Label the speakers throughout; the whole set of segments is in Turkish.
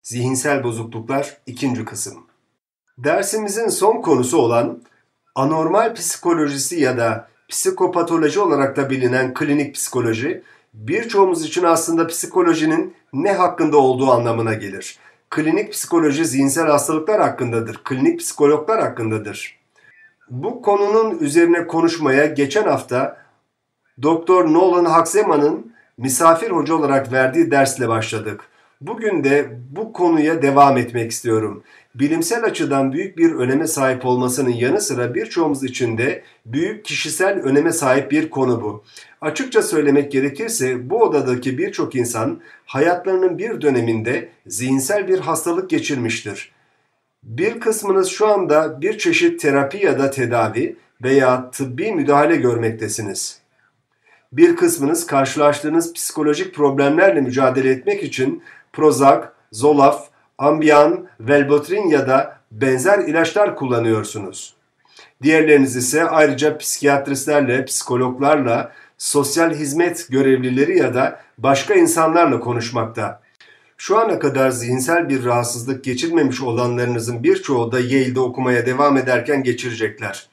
Speaker 1: Zihinsel bozukluklar 2. kısım. Dersimizin son konusu olan anormal psikolojisi ya da psikopatoloji olarak da bilinen klinik psikoloji, birçoğumuz için aslında psikolojinin ne hakkında olduğu anlamına gelir. Klinik psikoloji zihinsel hastalıklar hakkındadır, klinik psikologlar hakkındadır. Bu konunun üzerine konuşmaya geçen hafta Dr. Nolan Hakseman'ın misafir hoca olarak verdiği dersle başladık. Bugün de bu konuya devam etmek istiyorum. Bilimsel açıdan büyük bir öneme sahip olmasının yanı sıra birçoğumuz için de büyük kişisel öneme sahip bir konu bu. Açıkça söylemek gerekirse bu odadaki birçok insan hayatlarının bir döneminde zihinsel bir hastalık geçirmiştir. Bir kısmınız şu anda bir çeşit terapi ya da tedavi veya tıbbi müdahale görmektesiniz. Bir kısmınız karşılaştığınız psikolojik problemlerle mücadele etmek için Prozac, Zoloft, Ambien, Wellbutrin ya da benzer ilaçlar kullanıyorsunuz. Diğerleriniz ise ayrıca psikiyatristlerle, psikologlarla, sosyal hizmet görevlileri ya da başka insanlarla konuşmakta. Şu ana kadar zihinsel bir rahatsızlık geçirmemiş olanlarınızın birçoğu da Yale'de okumaya devam ederken geçirecekler.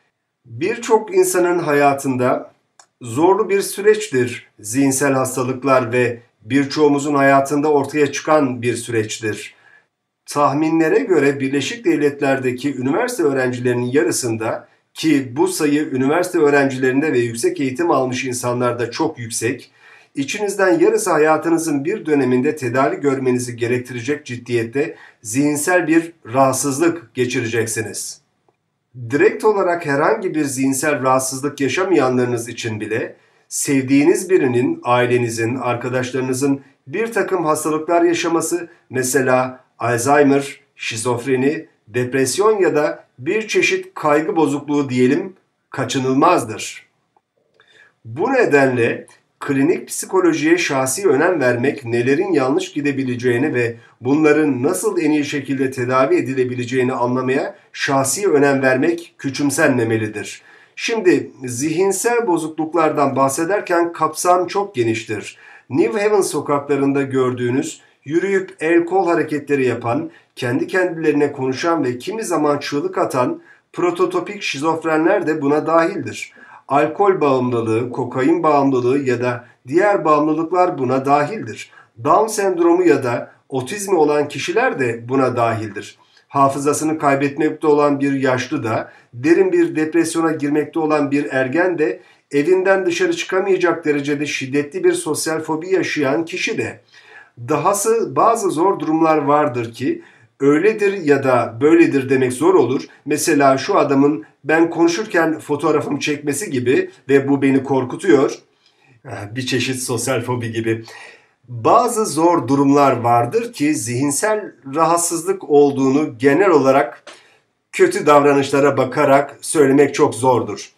Speaker 1: Birçok insanın hayatında zorlu bir süreçtir zihinsel hastalıklar ve birçoğumuzun hayatında ortaya çıkan bir süreçtir. Tahminlere göre Birleşik Devletler'deki üniversite öğrencilerinin yarısında, ki bu sayı üniversite öğrencilerinde ve yüksek eğitim almış insanlarda çok yüksek, içinizden yarısı hayatınızın bir döneminde tedavi görmenizi gerektirecek ciddiyette zihinsel bir rahatsızlık geçireceksiniz. Direkt olarak herhangi bir zihinsel rahatsızlık yaşamayanlarınız için bile sevdiğiniz birinin, ailenizin, arkadaşlarınızın bir takım hastalıklar yaşaması, mesela Alzheimer, şizofreni, depresyon ya da bir çeşit kaygı bozukluğu diyelim, kaçınılmazdır. Bu nedenle klinik psikolojiye şahsi önem vermek, nelerin yanlış gidebileceğini ve bunların nasıl en iyi şekilde tedavi edilebileceğini anlamaya şahsi önem vermek küçümsenmemelidir. Şimdi zihinsel bozukluklardan bahsederken kapsam çok geniştir. New Haven sokaklarında gördüğünüz, yürüyüp el kol hareketleri yapan, kendi kendilerine konuşan ve kimi zaman çığlık atan prototipik şizofrenler de buna dahildir. Alkol bağımlılığı, kokain bağımlılığı ya da diğer bağımlılıklar buna dahildir. Down sendromu ya da otizmi olan kişiler de buna dahildir. Hafızasını kaybetmekte olan bir yaşlı da, derin bir depresyona girmekte olan bir ergen de, evinden dışarı çıkamayacak derecede şiddetli bir sosyal fobi yaşayan kişi de. Dahası bazı zor durumlar vardır ki öyledir ya da böyledir demek zor olur. Mesela şu adamın ben konuşurken fotoğrafımı çekmesi gibi ve bu beni korkutuyor. Bir çeşit sosyal fobi gibi. Bazı zor durumlar vardır ki zihinsel rahatsızlık olduğunu genel olarak kötü davranışlara bakarak söylemek çok zordur.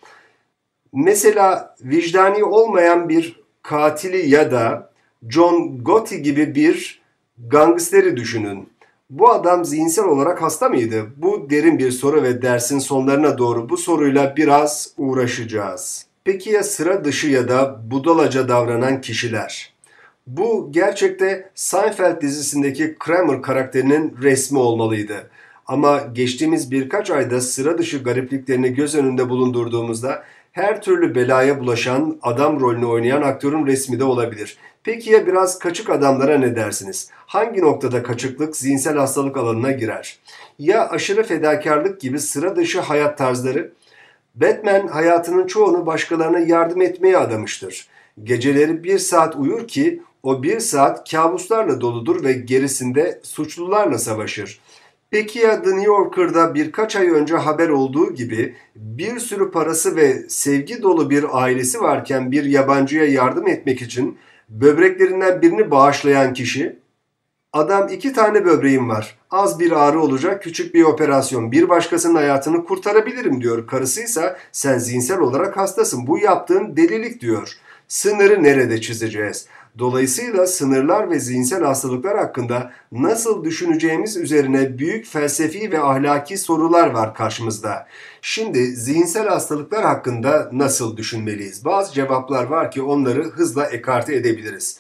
Speaker 1: Mesela vicdani olmayan bir katili ya da John Gotti gibi bir gangsteri düşünün. Bu adam zihinsel olarak hasta mıydı? Bu derin bir soru ve dersin sonlarına doğru bu soruyla biraz uğraşacağız. Peki ya sıra dışı ya da budalaca davranan kişiler? Bu gerçekte Seinfeld dizisindeki Kramer karakterinin resmi olmalıydı. Ama geçtiğimiz birkaç ayda sıra dışı garipliklerini göz önünde bulundurduğumuzda her türlü belaya bulaşan adam rolünü oynayan aktörün resmi de olabilir. Peki ya biraz kaçık adamlara ne dersiniz? Hangi noktada kaçıklık zihinsel hastalık alanına girer? Ya aşırı fedakarlık gibi sıra dışı hayat tarzları? Batman hayatının çoğunu başkalarına yardım etmeye adamıştır. Geceleri 1 saat uyur ki o 1 saat kabuslarla doludur ve gerisinde suçlularla savaşır. Peki ya The New Yorker'da birkaç ay önce haber olduğu gibi bir sürü parası ve sevgi dolu bir ailesi varken bir yabancıya yardım etmek için böbreklerinden birini bağışlayan kişi? Adam 2 tane böbreğim var. Az bir ağrı olacak, küçük bir operasyon. Bir başkasının hayatını kurtarabilirim diyor. Karısıysa sen zihinsel olarak hastasın. Bu yaptığın delilik diyor. Sınırı nerede çizeceğiz? Dolayısıyla sınırlar ve zihinsel hastalıklar hakkında nasıl düşüneceğimiz üzerine büyük felsefi ve ahlaki sorular var karşımızda. Şimdi zihinsel hastalıklar hakkında nasıl düşünmeliyiz? Bazı cevaplar var ki onları hızla ekarte edebiliriz.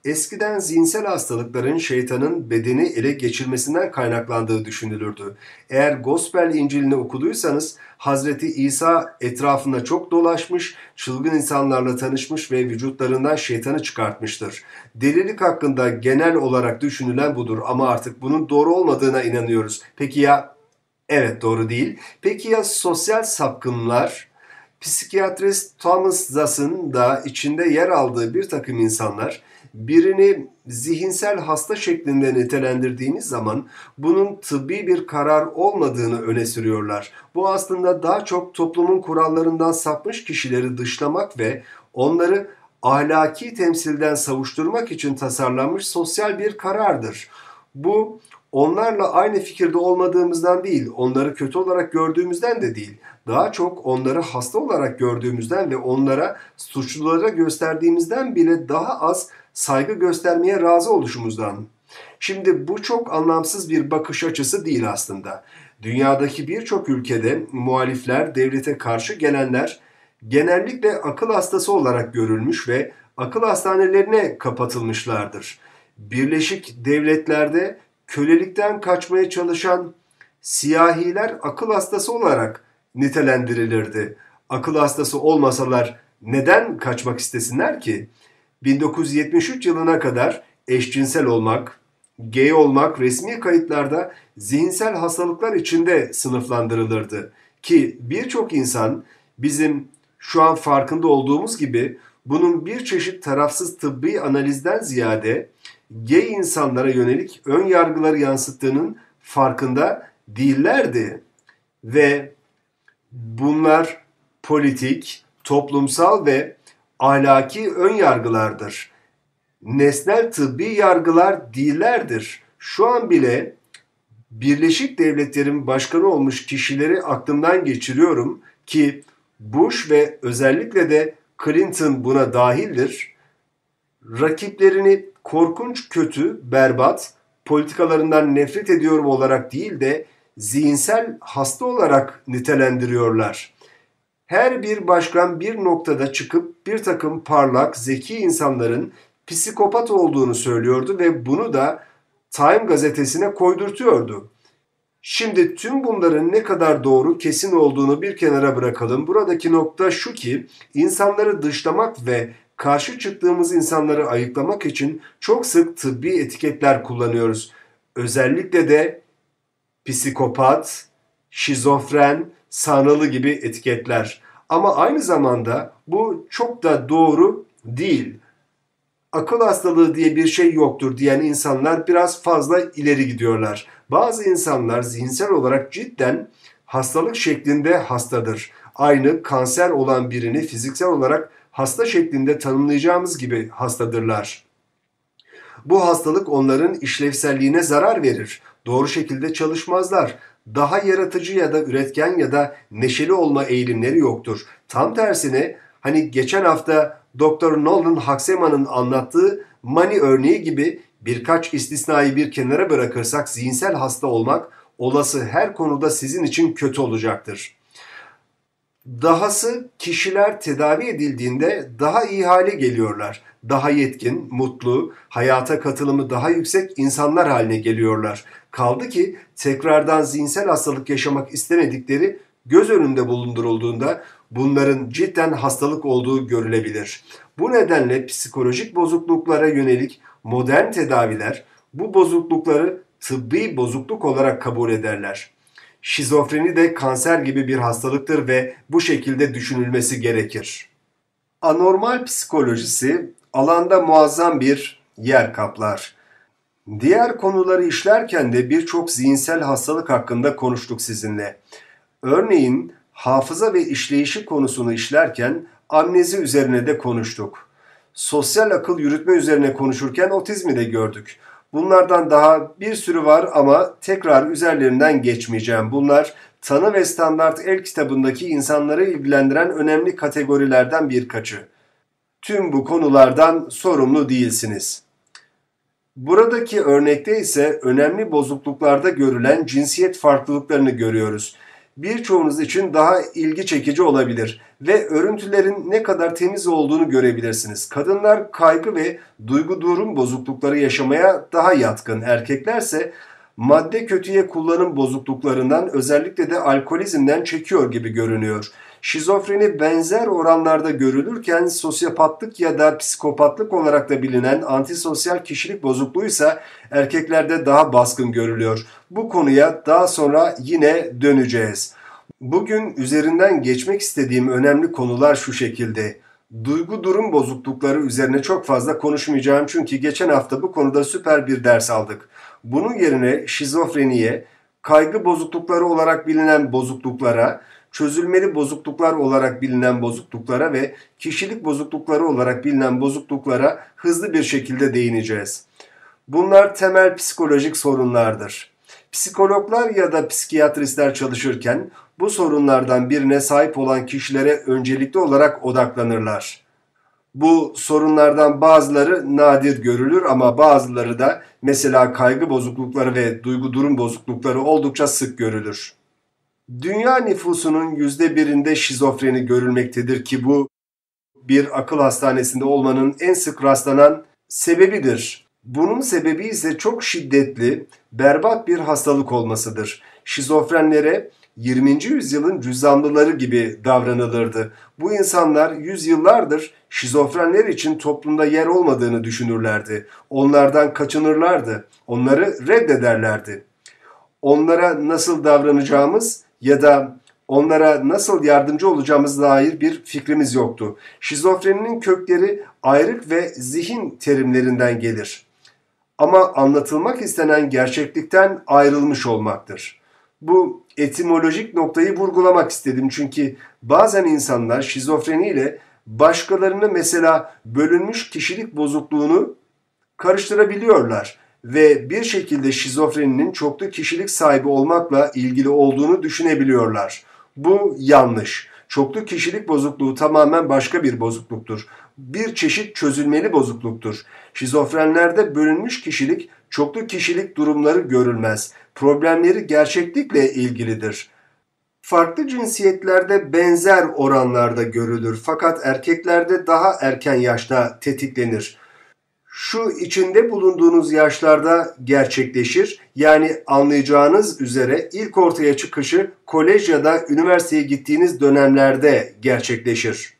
Speaker 1: Eskiden zihinsel hastalıkların şeytanın bedeni ele geçirmesinden kaynaklandığı düşünülürdü. Eğer Gospel İncil'ini okuduysanız Hazreti İsa etrafında çok dolaşmış, çılgın insanlarla tanışmış ve vücutlarından şeytanı çıkartmıştır. Delilik hakkında genel olarak düşünülen budur ama artık bunun doğru olmadığına inanıyoruz. Peki ya? Evet, doğru değil. Peki ya sosyal sapkınlar? Psikiyatrist Thomas Zass'ın da içinde yer aldığı bir takım insanlar birini zihinsel hasta şeklinde nitelendirdiğiniz zaman bunun tıbbi bir karar olmadığını öne sürüyorlar. Bu aslında daha çok toplumun kurallarından sapmış kişileri dışlamak ve onları ahlaki temsilden savuşturmak için tasarlanmış sosyal bir karardır. Bu onlarla aynı fikirde olmadığımızdan değil, onları kötü olarak gördüğümüzden de değil, daha çok onları hasta olarak gördüğümüzden ve onlara suçlulara gösterdiğimizden bile daha az saygı göstermeye razı oluşumuzdan. Şimdi bu çok anlamsız bir bakış açısı değil aslında. Dünyadaki birçok ülkede muhalifler, devlete karşı gelenler genellikle akıl hastası olarak görülmüş ve akıl hastanelerine kapatılmışlardır. Birleşik Devletler'de kölelikten kaçmaya çalışan siyahiler akıl hastası olarak nitelendirilirdi. Akıl hastası olmasalar neden kaçmak istesinler ki? 1973 yılına kadar eşcinsel olmak, gay olmak resmi kayıtlarda zihinsel hastalıklar içinde sınıflandırılırdı. Ki birçok insan bizim şu an farkında olduğumuz gibi bunun bir çeşit tarafsız tıbbi analizden ziyade gay insanlara yönelik ön yargıları yansıttığının farkında değillerdi. Ve bunlar politik, toplumsal ve ahlaki ön yargılardır. Nesnel tıbbi yargılar değillerdir. Şu an bile Birleşik Devletler'in başkanı olmuş kişileri aklımdan geçiriyorum ki Bush ve özellikle de Clinton buna dahildir. Rakiplerini korkunç, kötü, berbat, politikalarından nefret ediyorum olarak değil de zihinsel hasta olarak nitelendiriyorlar. Her bir başkan bir noktada çıkıp bir takım parlak, zeki insanların psikopat olduğunu söylüyordu ve bunu da Time gazetesine koydurtuyordu. Şimdi tüm bunların ne kadar doğru, kesin olduğunu bir kenara bırakalım. Buradaki nokta şu ki, insanları dışlamak ve karşı çıktığımız insanları ayıklamak için çok sık tıbbi etiketler kullanıyoruz. Özellikle de psikopat, şizofren, sanrılı gibi etiketler. Ama aynı zamanda bu çok da doğru değil. Akıl hastalığı diye bir şey yoktur diyen insanlar biraz fazla ileri gidiyorlar. Bazı insanlar zihinsel olarak cidden hastalık şeklinde hastadır. Aynı kanser olan birini fiziksel olarak hasta şeklinde tanımlayacağımız gibi hastadırlar. Bu hastalık onların işlevselliğine zarar verir. Doğru şekilde çalışmazlar. Daha yaratıcı ya da üretken ya da neşeli olma eğilimleri yoktur. Tam tersine hani geçen hafta Dr. Nolan Haksemann'ın anlattığı Mani örneği gibi birkaç istisnayı bir kenara bırakırsak zihinsel hasta olmak olası her konuda sizin için kötü olacaktır. Dahası kişiler tedavi edildiğinde daha iyi hale geliyorlar. Daha yetkin, mutlu, hayata katılımı daha yüksek insanlar haline geliyorlar. Kaldı ki tekrardan zihinsel hastalık yaşamak istemedikleri göz önünde bulundurulduğunda bunların cidden hastalık olduğu görülebilir. Bu nedenle psikolojik bozukluklara yönelik modern tedaviler bu bozuklukları tıbbi bozukluk olarak kabul ederler. Şizofreni de kanser gibi bir hastalıktır ve bu şekilde düşünülmesi gerekir. Anormal psikolojisi alanda muazzam bir yer kaplar. Diğer konuları işlerken de birçok zihinsel hastalık hakkında konuştuk sizinle. Örneğin hafıza ve işleyişi konusunu işlerken amnezi üzerine de konuştuk. Sosyal akıl yürütme üzerine konuşurken otizmi de gördük. Bunlardan daha bir sürü var ama tekrar üzerlerinden geçmeyeceğim. Bunlar Tanı ve Standart El kitabındaki insanları ilgilendiren önemli kategorilerden birkaçı. Tüm bu konulardan sorumlu değilsiniz. Buradaki örnekte ise önemli bozukluklarda görülen cinsiyet farklılıklarını görüyoruz. birçoğunuz için daha ilgi çekici olabilir ve örüntülerin ne kadar temiz olduğunu görebilirsiniz. Kadınlar kaygı ve duygu durum bozuklukları yaşamaya daha yatkın, erkeklerse madde kötüye kullanım bozukluklarından, özellikle de alkolizmden çekiyor gibi görünüyor. Şizofreni benzer oranlarda görülürken sosyopatlık ya da psikopatlık olarak da bilinen antisosyal kişilik bozukluğu ise erkeklerde daha baskın görülüyor. Bu konuya daha sonra yine döneceğiz. Bugün üzerinden geçmek istediğim önemli konular şu şekilde. Duygu durum bozuklukları üzerine çok fazla konuşmayacağım çünkü geçen hafta bu konuda süper bir ders aldık. Bunun yerine şizofreniye, kaygı bozuklukları olarak bilinen bozukluklara, çözülmeli bozukluklar olarak bilinen bozukluklara ve kişilik bozuklukları olarak bilinen bozukluklara hızlı bir şekilde değineceğiz. Bunlar temel psikolojik sorunlardır. Psikologlar ya da psikiyatristler çalışırken bu sorunlardan birine sahip olan kişilere öncelikli olarak odaklanırlar. Bu sorunlardan bazıları nadir görülür ama bazıları da mesela kaygı bozuklukları ve duygu durum bozuklukları oldukça sık görülür. Dünya nüfusunun %1'inde şizofreni görülmektedir ki bu bir akıl hastanesinde olmanın en sık rastlanan sebebidir. Bunun sebebi ise çok şiddetli, berbat bir hastalık olmasıdır. Şizofrenlere 20. yüzyılın cüzzamlıları gibi davranılırdı. Bu insanlar yüzyıllardır şizofrenler için toplumda yer olmadığını düşünürlerdi. Onlardan kaçınırlardı. Onları reddederlerdi. Onlara nasıl davranacağımız ya da onlara nasıl yardımcı olacağımıza dair bir fikrimiz yoktu. Şizofreninin kökleri ayrık ve zihin terimlerinden gelir. Ama anlatılmak istenen gerçeklikten ayrılmış olmaktır. Bu etimolojik noktayı vurgulamak istedim çünkü bazen insanlar şizofreniyle başkalarını, mesela bölünmüş kişilik bozukluğunu karıştırabiliyorlar ve bir şekilde şizofreninin çoklu kişilik sahibi olmakla ilgili olduğunu düşünebiliyorlar. Bu yanlış. Çoklu kişilik bozukluğu tamamen başka bir bozukluktur. Bir çeşit çözülmeli bozukluktur. Şizofrenlerde bölünmüş kişilik, çoklu kişilik durumları görülmez. Problemleri gerçeklikle ilgilidir. Farklı cinsiyetlerde benzer oranlarda görülür fakat erkeklerde daha erken yaşta tetiklenir. Şu içinde bulunduğunuz yaşlarda gerçekleşir. Yani anlayacağınız üzere ilk ortaya çıkışı kolej ya da üniversiteye gittiğiniz dönemlerde gerçekleşir.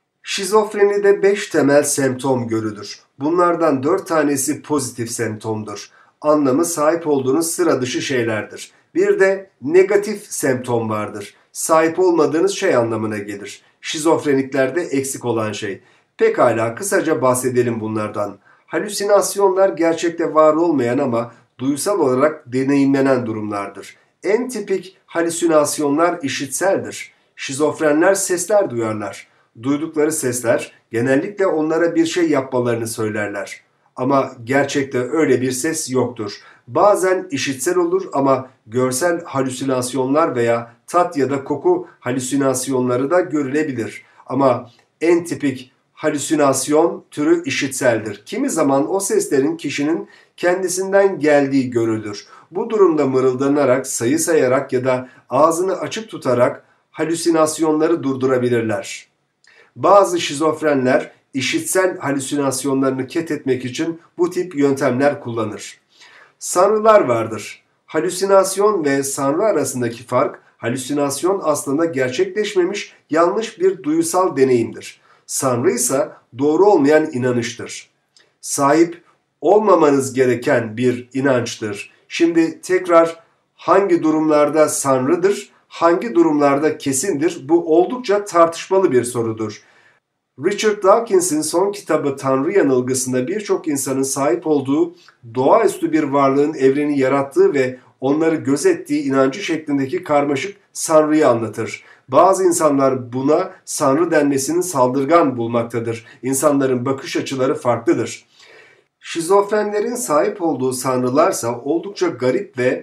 Speaker 1: Şizofrenide 5 temel semptom görülür. Bunlardan 4 tanesi pozitif semptomdur. Anlamı sahip olduğunuz sıra dışı şeylerdir. Bir de negatif semptom vardır. Sahip olmadığınız şey anlamına gelir. Şizofreniklerde eksik olan şey. Pekala, kısaca bahsedelim bunlardan. Halüsinasyonlar gerçekte var olmayan ama duysal olarak deneyimlenen durumlardır. En tipik halüsinasyonlar işitseldir. Şizofrenler sesler duyarlar. Duydukları sesler genellikle onlara bir şey yapmalarını söylerler. Ama gerçekte öyle bir ses yoktur. Bazen işitsel olur ama görsel halüsinasyonlar veya tat ya da koku halüsinasyonları da görülebilir. Ama en tipik halüsinasyon türü işitseldir. Kimi zaman o seslerin kişinin kendisinden geldiği görülür. Bu durumda mırıldanarak, sayı sayarak ya da ağzını açık tutarak halüsinasyonları durdurabilirler. Bazı şizofrenler işitsel halüsinasyonlarını ket etmek için bu tip yöntemler kullanır. Sanrılar vardır. Halüsinasyon ve sanrı arasındaki fark, halüsinasyon aslında gerçekleşmemiş yanlış bir duyusal deneyimdir. Sanrı ise doğru olmayan inanıştır. Sahip olmamanız gereken bir inançtır. Şimdi tekrar hangi durumlarda sanrıdır, hangi durumlarda kesindir? Bu oldukça tartışmalı bir sorudur. Richard Dawkins'in son kitabı Tanrı Yanılgısı'nda birçok insanın sahip olduğu doğaüstü bir varlığın evreni yarattığı ve onları gözettiği inancı şeklindeki karmaşık sanrıyı anlatır. Bazı insanlar buna sanrı denmesinin saldırgan bulmaktadır. İnsanların bakış açıları farklıdır. Şizofrenlerin sahip olduğu sanrılarsa oldukça garip ve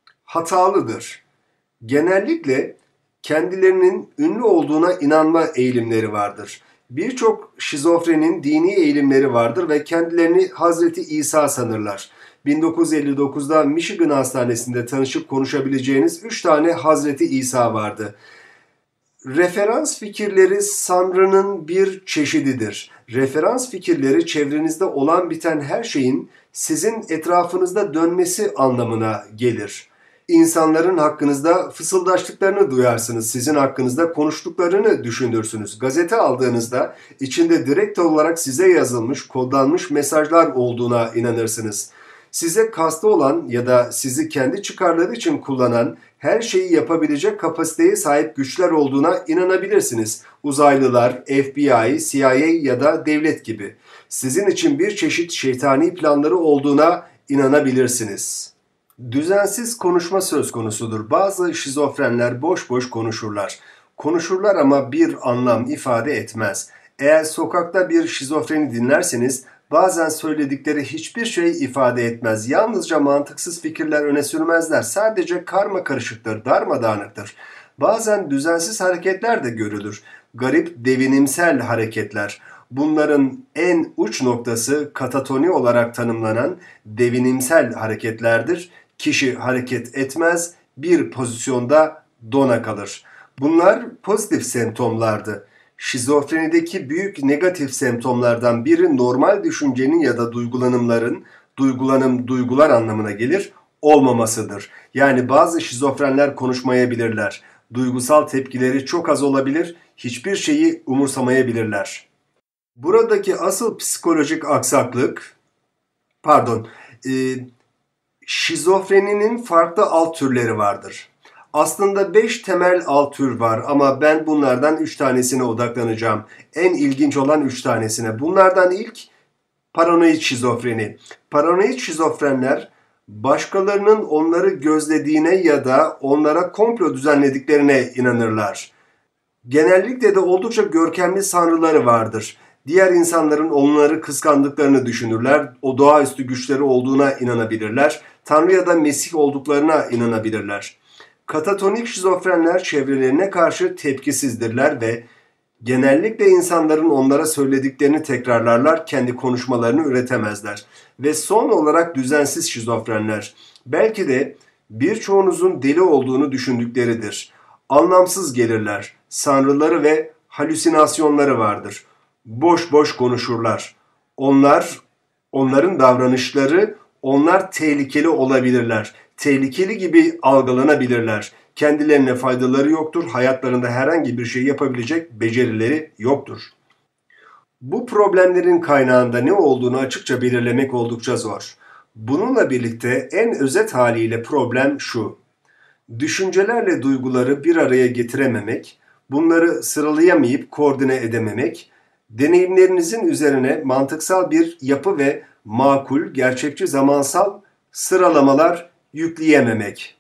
Speaker 1: hatalıdır. Genellikle kendilerinin ünlü olduğuna inanma eğilimleri vardır. Birçok şizofrenin dini eğilimleri vardır ve kendilerini Hazreti İsa sanırlar. 1959'da Michigan Hastanesi'nde tanışıp konuşabileceğiniz 3 tane Hazreti İsa vardı. Referans fikirleri Sanrı'nın bir çeşididir. Referans fikirleri çevrenizde olan biten her şeyin sizin etrafınızda dönmesi anlamına gelir. İnsanların hakkınızda fısıldaştıklarını duyarsınız. Sizin hakkınızda konuştuklarını düşünürsünüz. Gazete aldığınızda içinde direkt olarak size yazılmış, kodlanmış mesajlar olduğuna inanırsınız. Size kastı olan ya da sizi kendi çıkarları için kullanan her şeyi yapabilecek kapasiteye sahip güçler olduğuna inanabilirsiniz. Uzaylılar, FBI, CIA ya da devlet gibi. Sizin için bir çeşit şeytani planları olduğuna inanabilirsiniz. Düzensiz konuşma söz konusudur. Bazı şizofrenler boş boş konuşurlar. Konuşurlar ama bir anlam ifade etmez. Eğer sokakta bir şizofreni dinlerseniz bazen söyledikleri hiçbir şey ifade etmez. Yalnızca mantıksız fikirler öne sürmezler. Sadece karma karışıktır, darmadağınıktır. Bazen düzensiz hareketler de görülür. Garip, devinimsel hareketler. Bunların en uç noktası katatoni olarak tanımlanan devinimsel hareketlerdir. Kişi hareket etmez, bir pozisyonda dona kalır. Bunlar pozitif semptomlardı. Şizofrenideki büyük negatif semptomlardan biri normal düşüncenin ya da duygulanımların, duygular anlamına gelir, olmamasıdır. Yani bazı şizofrenler konuşmayabilirler. Duygusal tepkileri çok az olabilir, hiçbir şeyi umursamayabilirler. Buradaki asıl psikolojik aksaklık, şizofreninin farklı alt türleri vardır. Aslında 5 temel alt tür var ama ben bunlardan 3 tanesine odaklanacağım. En ilginç olan 3 tanesine. Bunlardan ilk paranoid şizofreni. Paranoid şizofrenler başkalarının onları gözlediğine ya da onlara komplo düzenlediklerine inanırlar. Genellikle de oldukça görkemli sanrıları vardır. Diğer insanların onları kıskandıklarını düşünürler, o doğaüstü güçleri olduğuna inanabilirler, Tanrı ya da Mesih olduklarına inanabilirler. Katatonik şizofrenler çevrelerine karşı tepkisizdirler ve genellikle insanların onlara söylediklerini tekrarlarlar, kendi konuşmalarını üretemezler. Ve son olarak düzensiz şizofrenler. Belki de birçoğunuzun deli olduğunu düşündükleridir. Anlamsız gelirler, sanrıları ve halüsinasyonları vardır. Boş boş konuşurlar. Onların davranışları, onlar tehlikeli olabilirler. Tehlikeli gibi algılanabilirler. Kendilerine faydaları yoktur. Hayatlarında herhangi bir şey yapabilecek becerileri yoktur. Bu problemlerin kaynağında ne olduğunu açıkça belirlemek oldukça zor. Bununla birlikte en özet haliyle problem şu: düşüncelerle duyguları bir araya getirememek, bunları sıralayamayıp koordine edememek, deneyimlerinizin üzerine mantıksal bir yapı ve makul, gerçekçi zamansal sıralamalar yükleyememek.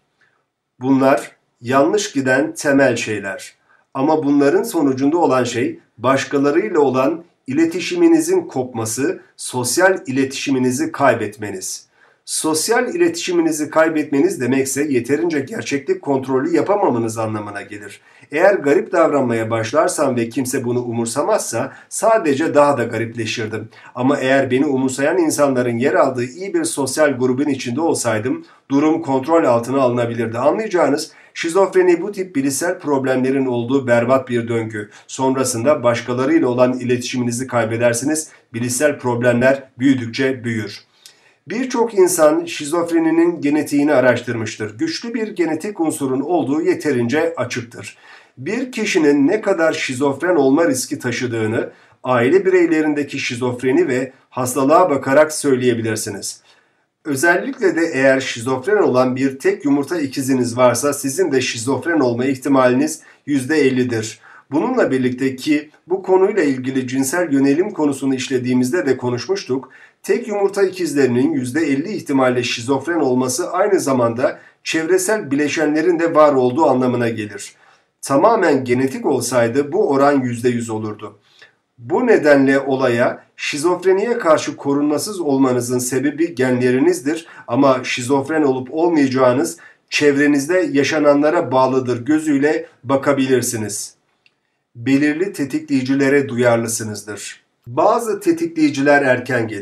Speaker 1: Bunlar yanlış giden temel şeyler. Ama bunların sonucunda olan şey başkalarıyla olan iletişiminizin kopması, sosyal iletişiminizi kaybetmeniz. Sosyal iletişiminizi kaybetmeniz demekse yeterince gerçeklik kontrolü yapamamanız anlamına gelir. Eğer garip davranmaya başlarsam ve kimse bunu umursamazsa sadece daha da garipleşirdim. Ama eğer beni umursayan insanların yer aldığı iyi bir sosyal grubun içinde olsaydım durum kontrol altına alınabilirdi. Anlayacağınız şizofreni bu tip bilişsel problemlerin olduğu berbat bir döngü. Sonrasında başkalarıyla olan iletişiminizi kaybedersiniz. Bilişsel problemler büyüdükçe büyür. Birçok insan şizofreninin genetiğini araştırmıştır. Güçlü bir genetik unsurun olduğu yeterince açıktır. Bir kişinin ne kadar şizofren olma riski taşıdığını aile bireylerindeki şizofreni ve hastalığa bakarak söyleyebilirsiniz. Özellikle de eğer şizofren olan bir tek yumurta ikiziniz varsa sizin de şizofren olma ihtimaliniz %50'dir. Bununla birlikte ki bu konuyla ilgili cinsel yönelim konusunu işlediğimizde de konuşmuştuk. Tek yumurta ikizlerinin %50 ihtimalle şizofren olması aynı zamanda çevresel bileşenlerin de var olduğu anlamına gelir. Tamamen genetik olsaydı bu oran %100 olurdu. Bu nedenle olaya şizofreniye karşı korunmasız olmanızın sebebi genlerinizdir ama şizofren olup olmayacağınız çevrenizde yaşananlara bağlıdır gözüyle bakabilirsiniz. Belirli tetikleyicilere duyarlısınızdır. Bazı tetikleyiciler erken gelir.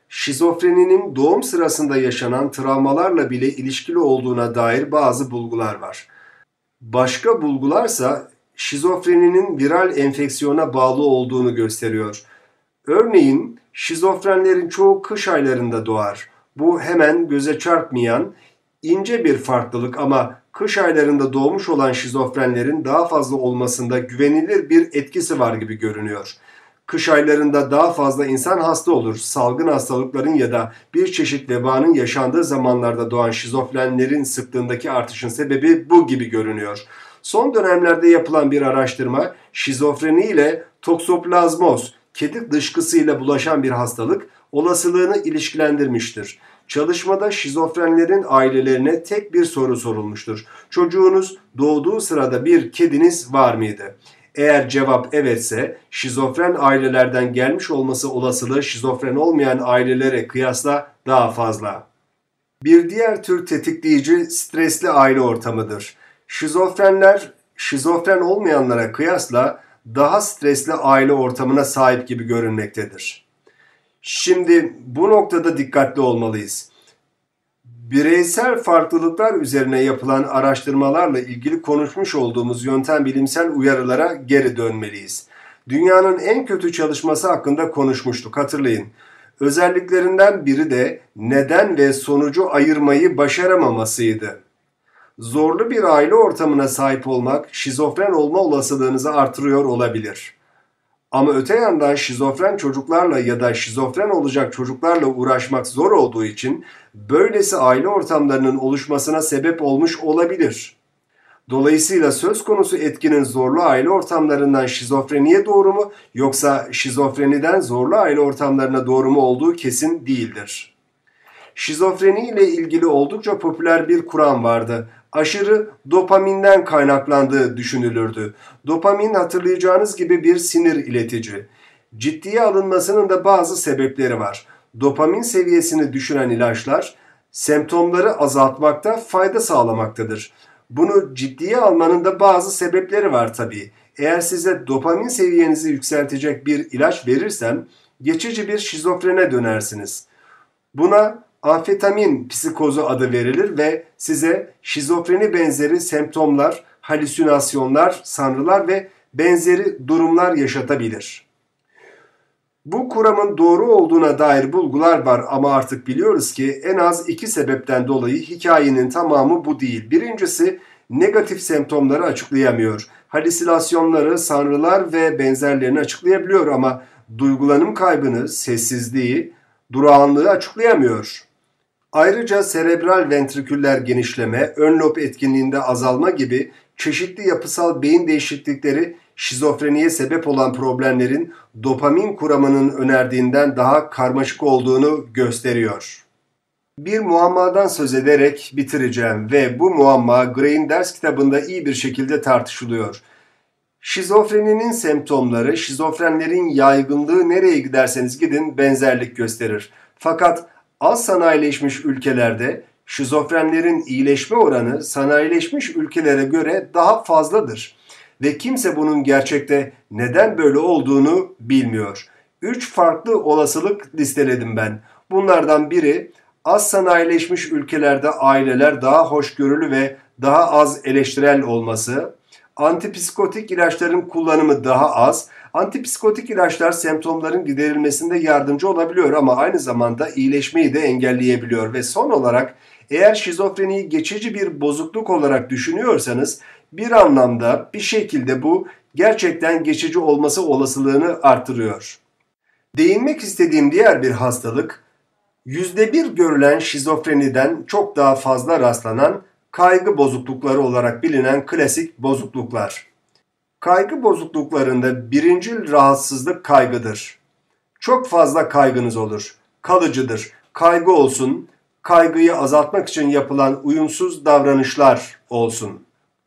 Speaker 1: şizofreninin doğum sırasında yaşanan travmalarla bile ilişkili olduğuna dair bazı bulgular var. Başka bulgularsa şizofreninin viral enfeksiyona bağlı olduğunu gösteriyor. Örneğin şizofrenlerin çoğu kış aylarında doğar. Bu hemen göze çarpmayan ince bir farklılık ama kış aylarında doğmuş olan şizofrenlerin daha fazla olmasında güvenilir bir etkisi var gibi görünüyor. Kış aylarında daha fazla insan hasta olur. Salgın hastalıkların ya da bir çeşit vebanın yaşandığı zamanlarda doğan şizofrenlerin sıklığındaki artışın sebebi bu gibi görünüyor. Son dönemlerde yapılan bir araştırma şizofreni ile toksoplazmoz, kedi dışkısıyla bulaşan bir hastalık olasılığını ilişkilendirmiştir. Çalışmada şizofrenlerin ailelerine tek bir soru sorulmuştur. Çocuğunuz doğduğu sırada bir kediniz var mıydı? Eğer cevap evetse, şizofren ailelerden gelmiş olması olasılığı şizofren olmayan ailelere kıyasla daha fazla. Bir diğer tür tetikleyici stresli aile ortamıdır. Şizofrenler, şizofren olmayanlara kıyasla daha stresli aile ortamına sahip gibi görünmektedir. Şimdi bu noktada dikkatli olmalıyız. Bireysel farklılıklar üzerine yapılan araştırmalarla ilgili konuşmuş olduğumuz yöntem bilimsel uyarılara geri dönmeliyiz. Dünyanın en kötü çalışması hakkında konuşmuştuk, hatırlayın. Özelliklerinden biri de neden ve sonucu ayırmayı başaramamasıydı. Zorlu bir aile ortamına sahip olmak şizofren olma olasılığınızı artırıyor olabilir. Ama öte yandan şizofren çocuklarla ya da şizofren olacak çocuklarla uğraşmak zor olduğu için böylesi aile ortamlarının oluşmasına sebep olmuş olabilir. Dolayısıyla söz konusu etkinin zorlu aile ortamlarından şizofreniye doğru mu yoksa şizofreniden zorlu aile ortamlarına doğru mu olduğu kesin değildir. Şizofreni ile ilgili oldukça popüler bir kuram vardı. Aşırı dopaminden kaynaklandığı düşünülürdü. Dopamin hatırlayacağınız gibi bir sinir iletici. Ciddiye alınmasının da bazı sebepleri var. Dopamin seviyesini düşüren ilaçlar semptomları azaltmakta fayda sağlamaktadır. Bunu ciddiye almanın da bazı sebepleri var tabii. Eğer size dopamin seviyenizi yükseltecek bir ilaç verirsem geçici bir şizofrene dönersiniz. Buna amfetamin psikozu adı verilir ve size şizofreni benzeri semptomlar, halüsinasyonlar, sanrılar ve benzeri durumlar yaşatabilir. Bu kuramın doğru olduğuna dair bulgular var ama artık biliyoruz ki en az iki sebepten dolayı hikayenin tamamı bu değil. Birincisi negatif semptomları açıklayamıyor. Halüsinasyonları, sanrılar ve benzerlerini açıklayabiliyor ama duygulanım kaybını, sessizliği, durağanlığı açıklayamıyor. Ayrıca serebral ventriküller genişleme, ön lob etkinliğinde azalma gibi çeşitli yapısal beyin değişiklikleri şizofreniye sebep olan problemlerin dopamin kuramının önerdiğinden daha karmaşık olduğunu gösteriyor. Bir muammadan söz ederek bitireceğim ve bu muamma Gray'in ders kitabında iyi bir şekilde tartışılıyor. Şizofreninin semptomları, şizofrenlerin yaygınlığı nereye giderseniz gidin benzerlik gösterir. Fakat az sanayileşmiş ülkelerde şizofrenlerin iyileşme oranı sanayileşmiş ülkelere göre daha fazladır. Ve kimse bunun gerçekte neden böyle olduğunu bilmiyor. 3 farklı olasılık listeledim ben. Bunlardan biri az sanayileşmiş ülkelerde aileler daha hoşgörülü ve daha az eleştirel olması. Antipsikotik ilaçların kullanımı daha az. Antipsikotik ilaçlar semptomların giderilmesinde yardımcı olabiliyor ama aynı zamanda iyileşmeyi de engelleyebiliyor. Ve son olarak eğer şizofreniyi geçici bir bozukluk olarak düşünüyorsanız bir anlamda bir şekilde bu gerçekten geçici olması olasılığını artırıyor. Değinmek istediğim diğer bir hastalık %1 görülen şizofreniden çok daha fazla rastlanan kaygı bozuklukları olarak bilinen klasik bozukluklar. Kaygı bozukluklarında birincil rahatsızlık kaygıdır. Çok fazla kaygınız olur. Kalıcıdır. Kaygı olsun, kaygıyı azaltmak için yapılan uyumsuz davranışlar olsun.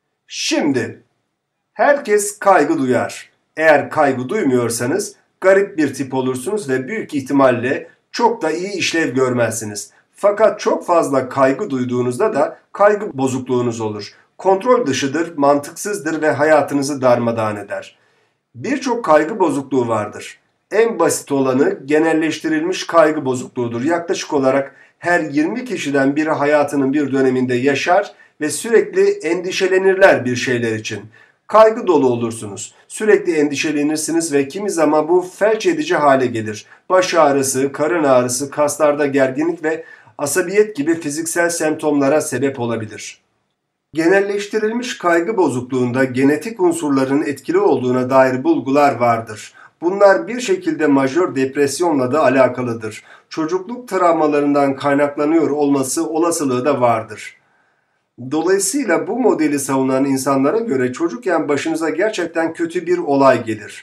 Speaker 1: Şimdi, herkes kaygı duyar. Eğer kaygı duymuyorsanız garip bir tip olursunuz ve büyük ihtimalle çok da iyi işlev görmezsiniz. Fakat çok fazla kaygı duyduğunuzda da kaygı bozukluğunuz olur. Kontrol dışıdır, mantıksızdır ve hayatınızı darmadağın eder. Birçok kaygı bozukluğu vardır. En basit olanı genelleştirilmiş kaygı bozukluğudur. Yaklaşık olarak her 20 kişiden biri hayatının bir döneminde yaşar ve sürekli endişelenirler bir şeyler için. Kaygı dolu olursunuz. Sürekli endişelenirsiniz ve kimi zaman bu felç edici hale gelir. Baş ağrısı, karın ağrısı, kaslarda gerginlik ve asabiyet gibi fiziksel semptomlara sebep olabilir. Genelleştirilmiş kaygı bozukluğunda genetik unsurların etkili olduğuna dair bulgular vardır. Bunlar bir şekilde majör depresyonla da alakalıdır. Çocukluk travmalarından kaynaklanıyor olması olasılığı da vardır. Dolayısıyla bu modeli savunan insanlara göre çocukken başınıza gerçekten kötü bir olay gelir.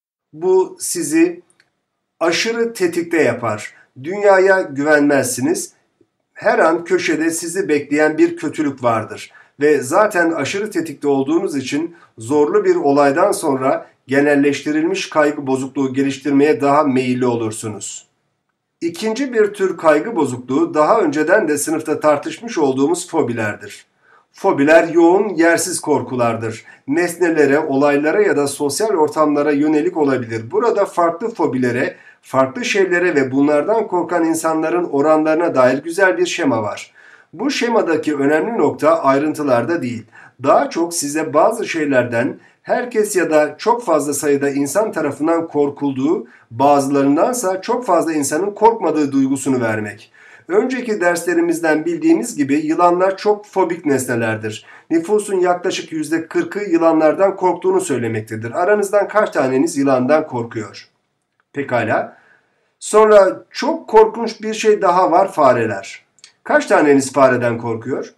Speaker 1: Bu sizi aşırı tetikte yapar. Dünyaya güvenmezsiniz. Her an köşede sizi bekleyen bir kötülük vardır. Ve zaten aşırı tetikte olduğunuz için zorlu bir olaydan sonra genelleştirilmiş kaygı bozukluğu geliştirmeye daha meyilli olursunuz. İkinci bir tür kaygı bozukluğu daha önceden de sınıfta tartışmış olduğumuz fobilerdir. Fobiler yoğun, yersiz korkulardır. Nesnelere, olaylara ya da sosyal ortamlara yönelik olabilir. Burada farklı fobilere, farklı şeylere ve bunlardan korkan insanların oranlarına dair güzel bir şema var. Bu şemadaki önemli nokta ayrıntılarda değil. Daha çok size bazı şeylerden herkes ya da çok fazla sayıda insan tarafından korkulduğu, bazılarındansa çok fazla insanın korkmadığı duygusunu vermek. Önceki derslerimizden bildiğimiz gibi yılanlar çok fobik nesnelerdir. Nüfusun yaklaşık %40'ı yılanlardan korktuğunu söylemektedir. Aranızdan kaç taneniz yılandan korkuyor? Pekala. Sonra çok korkunç bir şey daha var, fareler. Kaç taneniz fareden korkuyor?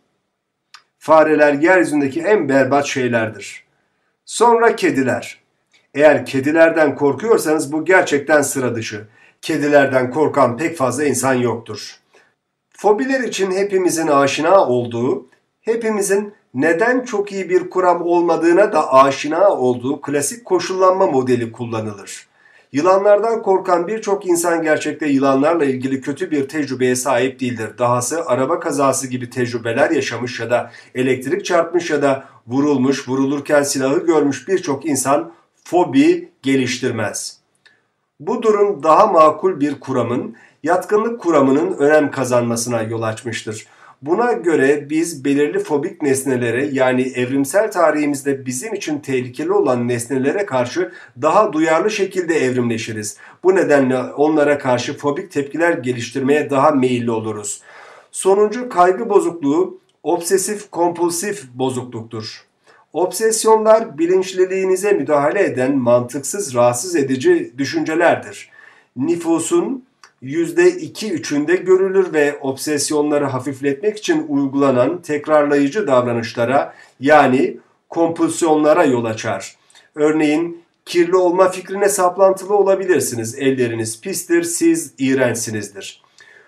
Speaker 1: Fareler yeryüzündeki en berbat şeylerdir. Sonra kediler. Eğer kedilerden korkuyorsanız bu gerçekten sıra dışı. Kedilerden korkan pek fazla insan yoktur. Fobiler için hepimizin aşina olduğu, hepimizin neden çok iyi bir kuram olmadığına da aşina olduğu klasik koşullanma modeli kullanılır. Yılanlardan korkan birçok insan gerçekte yılanlarla ilgili kötü bir tecrübeye sahip değildir. Dahası araba kazası gibi tecrübeler yaşamış ya da elektrik çarpmış ya da vurulmuş, vurulurken silahı görmüş birçok insan fobi geliştirmez. Bu durum daha makul bir kuramın, yatkınlık kuramının önem kazanmasına yol açmıştır. Buna göre biz belirli fobik nesnelere, yani evrimsel tarihimizde bizim için tehlikeli olan nesnelere karşı daha duyarlı şekilde evrimleşiriz. Bu nedenle onlara karşı fobik tepkiler geliştirmeye daha meyilli oluruz. Sonuncu kaygı bozukluğu obsesif kompulsif bozukluktur. Obsesyonlar bilinçliliğinize müdahale eden mantıksız, rahatsız edici düşüncelerdir. Nüfusun %2-3'ünde görülür ve obsesyonları hafifletmek için uygulanan tekrarlayıcı davranışlara, yani kompulsiyonlara yol açar. Örneğin kirli olma fikrine saplantılı olabilirsiniz. Elleriniz pistir, siz iğrençsinizdir.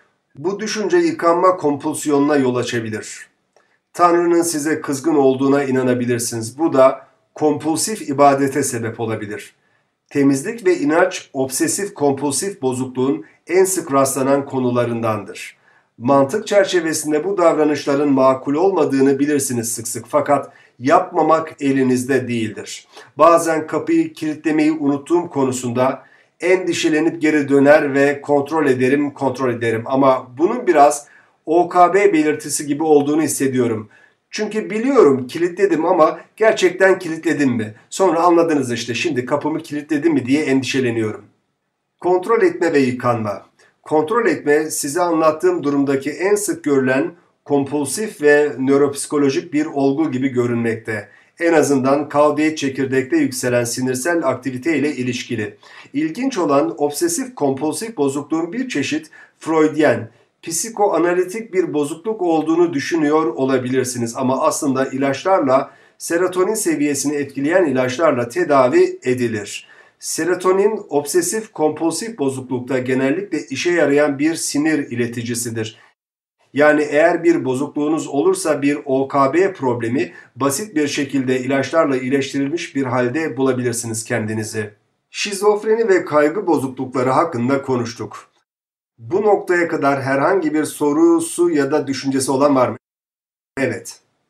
Speaker 1: Bu düşünce yıkanma kompulsiyonuna yol açabilir. Tanrı'nın size kızgın olduğuna inanabilirsiniz. Bu da kompulsif ibadete sebep olabilir. Temizlik ve inanç obsesif kompulsif bozukluğun en sık rastlanan konularındandır. Mantık çerçevesinde bu davranışların makul olmadığını bilirsiniz sık sık, fakat yapmamak elinizde değildir. Bazen kapıyı kilitlemeyi unuttuğum konusunda endişelenip geri döner ve kontrol ederim ama bunun biraz OKB belirtisi gibi olduğunu hissediyorum. Çünkü biliyorum kilitledim ama gerçekten kilitledim mi? Sonra anladınız işte, şimdi kapımı kilitledim mi diye endişeleniyorum. Kontrol etme ve yıkanma. Kontrol etme size anlattığım durumdaki en sık görülen kompulsif ve nöropsikolojik bir olgu gibi görünmekte. En azından kavdiyet çekirdekte yükselen sinirsel aktivite ile ilişkili. İlginç olan obsesif kompulsif bozukluğun bir çeşit Freudyen, psikoanalitik bir bozukluk olduğunu düşünüyor olabilirsiniz ama aslında ilaçlarla, serotonin seviyesini etkileyen ilaçlarla tedavi edilir. Serotonin obsesif kompulsif bozuklukta genellikle işe yarayan bir sinir ileticisidir. Yani eğer bir bozukluğunuz olursa bir OKB problemi basit bir şekilde ilaçlarla iyileştirilmiş bir halde bulabilirsiniz kendinizi. Şizofreni ve kaygı bozuklukları hakkında konuştuk. Bu noktaya kadar herhangi bir sorusu ya da düşüncesi olan var mı? Evet.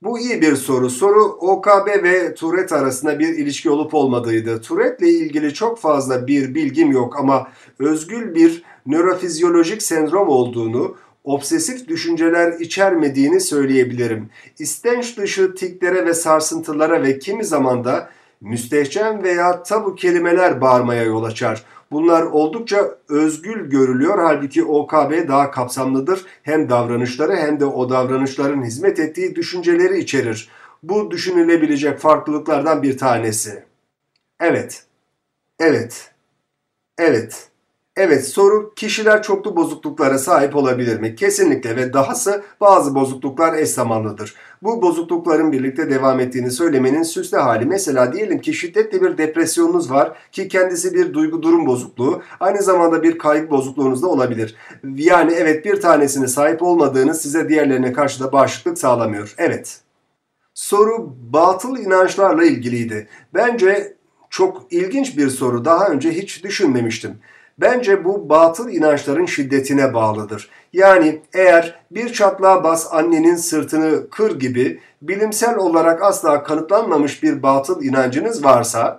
Speaker 1: Bu iyi bir soru. Soru OKB ve Tourette arasında bir ilişki olup olmadığıydı. Tourette ile ilgili çok fazla bir bilgim yok ama özgül bir nörofizyolojik sendrom olduğunu, obsesif düşünceler içermediğini söyleyebilirim. İstenç dışı tiklere ve sarsıntılara ve kimi zaman da müstehcen veya tabu kelimeler bağırmaya yol açar. Bunlar oldukça özgül görülüyor. Halbuki OKB daha kapsamlıdır. Hem davranışları hem de o davranışların hizmet ettiği düşünceleri içerir. Bu düşünülebilecek farklılıklardan bir tanesi. Evet, evet, evet. Evet, soru kişiler çoklu bozukluklara sahip olabilir mi? Kesinlikle ve dahası bazı bozukluklar eş zamanlıdır. Bu bozuklukların birlikte devam ettiğini söylemenin süslü hali. Mesela diyelim ki şiddetli bir depresyonunuz var ki kendisi bir duygu durum bozukluğu. Aynı zamanda bir kaygı bozukluğunuz da olabilir. Yani evet bir tanesine sahip olmadığınız size diğerlerine karşı da bağışıklık sağlamıyor. Evet. Soru batıl inançlarla ilgiliydi. Bence çok ilginç bir soru. Daha önce hiç düşünmemiştim. Bence bu batıl inançların şiddetine bağlıdır. Yani eğer bir çatlağa bas annenin sırtını kır gibi bilimsel olarak asla kanıtlanmamış bir batıl inancınız varsa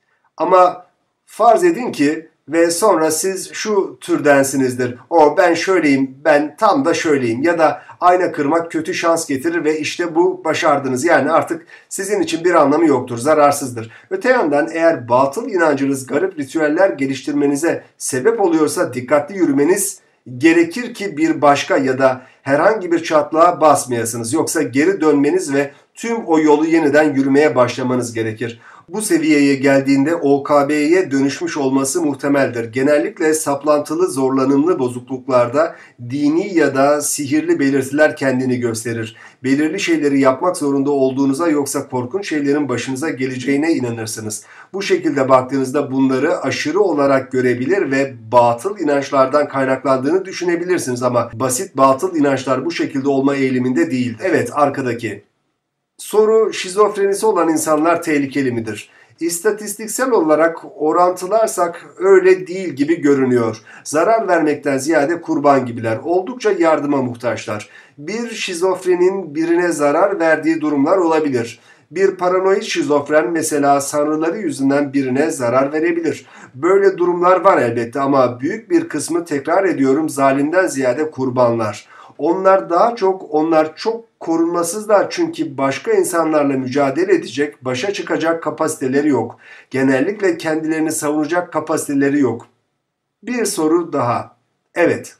Speaker 1: ama farz edin ki ve sonra siz şu türdensinizdir. O ben şöyleyim, ben tam da şöyleyim ya da ayna kırmak kötü şans getirir ve işte bu başardınız. Yani artık sizin için bir anlamı yoktur, zararsızdır. Öte yandan eğer batıl inancınız garip ritüeller geliştirmenize sebep oluyorsa dikkatli yürümeniz gerekir ki bir başka ya da herhangi bir çatlağa basmayasınız. Yoksa geri dönmeniz ve tüm o yolu yeniden yürümeye başlamanız gerekir. Bu seviyeye geldiğinde OKB'ye dönüşmüş olması muhtemeldir. Genellikle saplantılı zorlanımlı bozukluklarda dini ya da sihirli belirtiler kendini gösterir. Belirli şeyleri yapmak zorunda olduğunuza yoksa korkunç şeylerin başınıza geleceğine inanırsınız. Bu şekilde baktığınızda bunları aşırı olarak görebilir ve batıl inançlardan kaynaklandığını düşünebilirsiniz ama basit batıl inançlar bu şekilde olma eğiliminde değil. Evet, arkadaki. Soru şizofrenisi olan insanlar tehlikeli midir? İstatistiksel olarak orantılarsak öyle değil gibi görünüyor. Zarar vermekten ziyade kurban gibiler. Oldukça yardıma muhtaçlar. Bir şizofrenin birine zarar verdiği durumlar olabilir. Bir paranoid şizofren mesela sanrıları yüzünden birine zarar verebilir. Böyle durumlar var elbette ama büyük bir kısmı tekrar ediyorum zalimden ziyade kurbanlar. Onlar çok korunmasızlar çünkü başka insanlarla mücadele edecek, başa çıkacak kapasiteleri yok. Genellikle kendilerini savunacak kapasiteleri yok. Bir soru daha. Evet.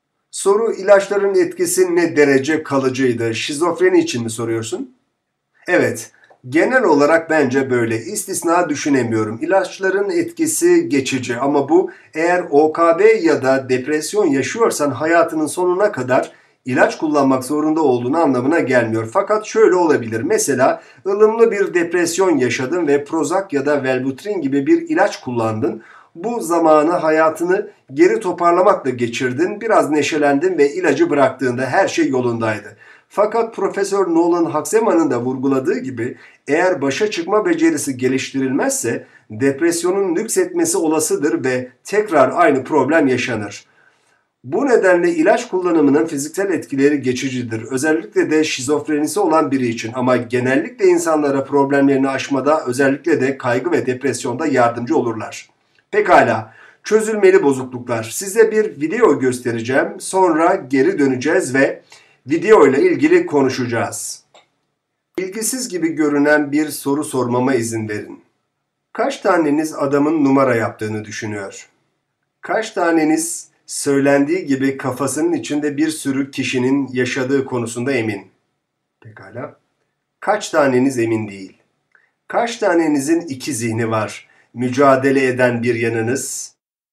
Speaker 1: Soru ilaçların etkisi ne derece kalıcıydı? Şizofreni için mi soruyorsun? Evet. Genel olarak bence böyle. İstisna düşünemiyorum. İlaçların etkisi geçici ama bu eğer OKB ya da depresyon yaşıyorsan hayatının sonuna kadar ilaç kullanmak zorunda olduğunu anlamına gelmiyor. Fakat şöyle olabilir. Mesela ılımlı bir depresyon yaşadın ve Prozac ya da Wellbutrin gibi bir ilaç kullandın. Bu zamanı hayatını geri toparlamakla geçirdin. Biraz neşelendin ve ilacı bıraktığında her şey yolundaydı. Fakat Profesör Nolan Hakseman'ın da vurguladığı gibi eğer başa çıkma becerisi geliştirilmezse depresyonun nüksetmesi olasıdır ve tekrar aynı problem yaşanır. Bu nedenle ilaç kullanımının fiziksel etkileri geçicidir. Özellikle de şizofrenisi olan biri için ama genellikle insanlara problemlerini aşmada özellikle de kaygı ve depresyonda yardımcı olurlar. Pekala, çözülmeli bozukluklar. Size bir video göstereceğim. Sonra geri döneceğiz ve video ile ilgili konuşacağız. İlgisiz gibi görünen bir soru sormama izin verin. Kaç taneniz adamın numara yaptığını düşünüyor? Kaç taneniz söylendiği gibi kafasının içinde bir sürü kişinin yaşadığı konusunda emin? Pekala. Kaç taneniz emin değil? Kaç tanenizin iki zihni var? Mücadele eden bir yanınız?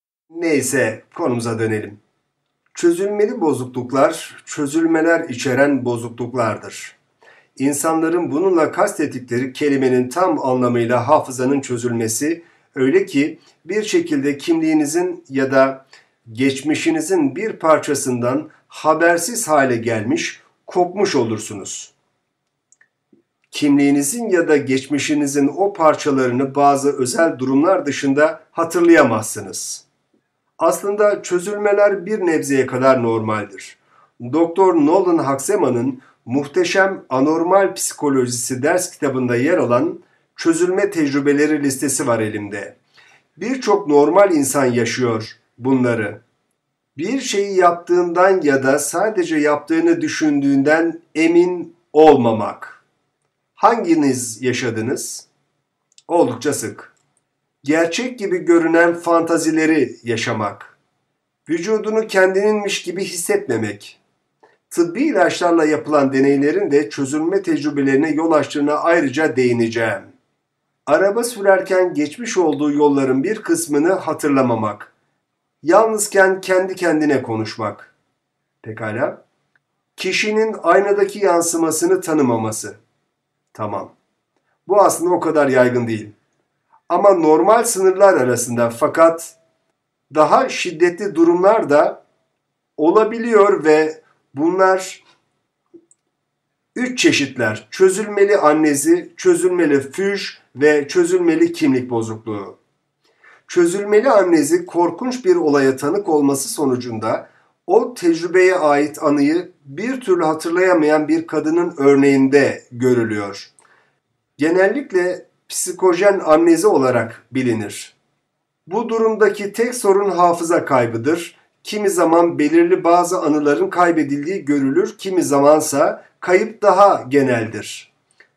Speaker 1: Neyse, konumuza dönelim. Çözülmeli bozukluklar, çözülmeler içeren bozukluklardır. İnsanların bununla kastettikleri kelimenin tam anlamıyla hafızanın çözülmesi, öyle ki bir şekilde kimliğinizin ya da geçmişinizin bir parçasından habersiz hale gelmiş, kopmuş olursunuz. Kimliğinizin ya da geçmişinizin o parçalarını bazı özel durumlar dışında hatırlayamazsınız. Aslında çözülmeler bir nebzeye kadar normaldir. Doktor Nolan Hakseman'ın Muhteşem Anormal Psikolojisi ders kitabında yer alan çözülme tecrübeleri listesi var elimde. Birçok normal insan yaşıyor bunları. Bir şeyi yaptığından ya da sadece yaptığını düşündüğünden emin olmamak. Hanginiz yaşadınız? Oldukça sık. Gerçek gibi görünen fantazileri yaşamak. Vücudunu kendininmiş gibi hissetmemek. Tıbbi ilaçlarla yapılan deneylerin de çözülme tecrübelerine yol açtığına ayrıca değineceğim. Araba sürerken geçmiş olduğu yolların bir kısmını hatırlamamak. Yalnızken kendi kendine konuşmak. Pekala. Kişinin aynadaki yansımasını tanımaması. Tamam. Bu aslında o kadar yaygın değil. Ama normal sınırlar arasında, fakat daha şiddetli durumlar da olabiliyor ve bunlar 3 çeşitler: çözülmeli amnezi, çözülmeli füj ve çözülmeli kimlik bozukluğu. Çözülmeli amnezi, korkunç bir olaya tanık olması sonucunda o tecrübeye ait anıyı bir türlü hatırlayamayan bir kadının örneğinde görülüyor. Genellikle psikojen amnezi olarak bilinir. Bu durumdaki tek sorun hafıza kaybıdır. Kimi zaman belirli bazı anıların kaybedildiği görülür, kimi zamansa kayıp daha geneldir.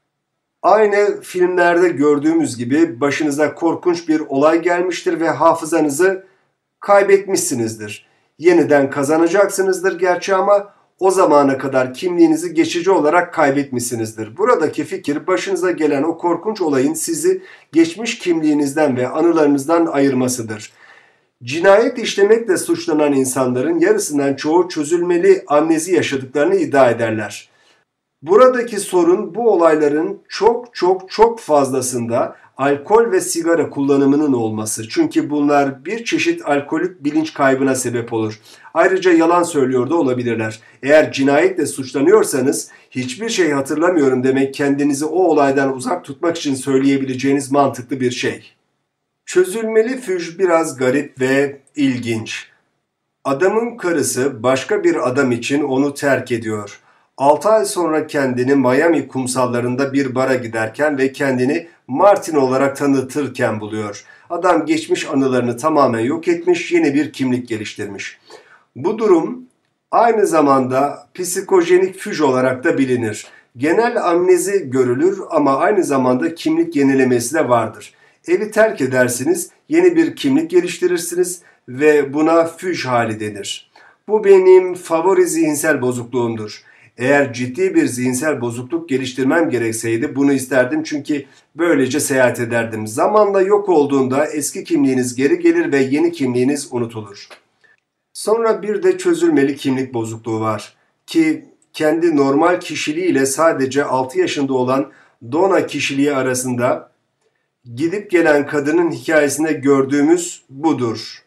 Speaker 1: Aynı filmlerde gördüğümüz gibi başınıza korkunç bir olay gelmiştir ve hafızanızı kaybetmişsinizdir. Yeniden kazanacaksınızdır gerçi, ama o zamana kadar kimliğinizi geçici olarak kaybetmişsinizdir. Buradaki fikir, başınıza gelen o korkunç olayın sizi geçmiş kimliğinizden ve anılarınızdan ayırmasıdır. Cinayet işlemekle suçlanan insanların yarısından çoğu çözülmeli amnezi yaşadıklarını iddia ederler. Buradaki sorun, bu olayların çok fazlasında alkol ve sigara kullanımının olması. Çünkü bunlar bir çeşit alkolik bilinç kaybına sebep olur. Ayrıca yalan söylüyor da olabilirler. Eğer cinayetle suçlanıyorsanız hiçbir şey hatırlamıyorum demek, kendinizi o olaydan uzak tutmak için söyleyebileceğiniz mantıklı bir şey. Çözülmeli füj biraz garip ve ilginç. Adamın karısı başka bir adam için onu terk ediyor. 6 ay sonra kendini Miami kumsallarında bir bara giderken ve kendini Martin olarak tanıtırken buluyor. Adam geçmiş anılarını tamamen yok etmiş, yeni bir kimlik geliştirmiş. Bu durum aynı zamanda psikojenik füj olarak da bilinir. Genel amnezi görülür ama aynı zamanda kimlik yenilemesi de vardır. Evi terk edersiniz, yeni bir kimlik geliştirirsiniz ve buna füj hali denir. Bu benim favori zihinsel bozukluğumdur. Eğer ciddi bir zihinsel bozukluk geliştirmem gerekseydi bunu isterdim, çünkü böylece seyahat ederdim. Zamanla yok olduğunda eski kimliğiniz geri gelir ve yeni kimliğiniz unutulur. Sonra bir de çözülmeli kimlik bozukluğu var ki kendi normal kişiliğiyle sadece 6 yaşında olan Donna kişiliği arasında gidip gelen kadının hikayesinde gördüğümüz budur.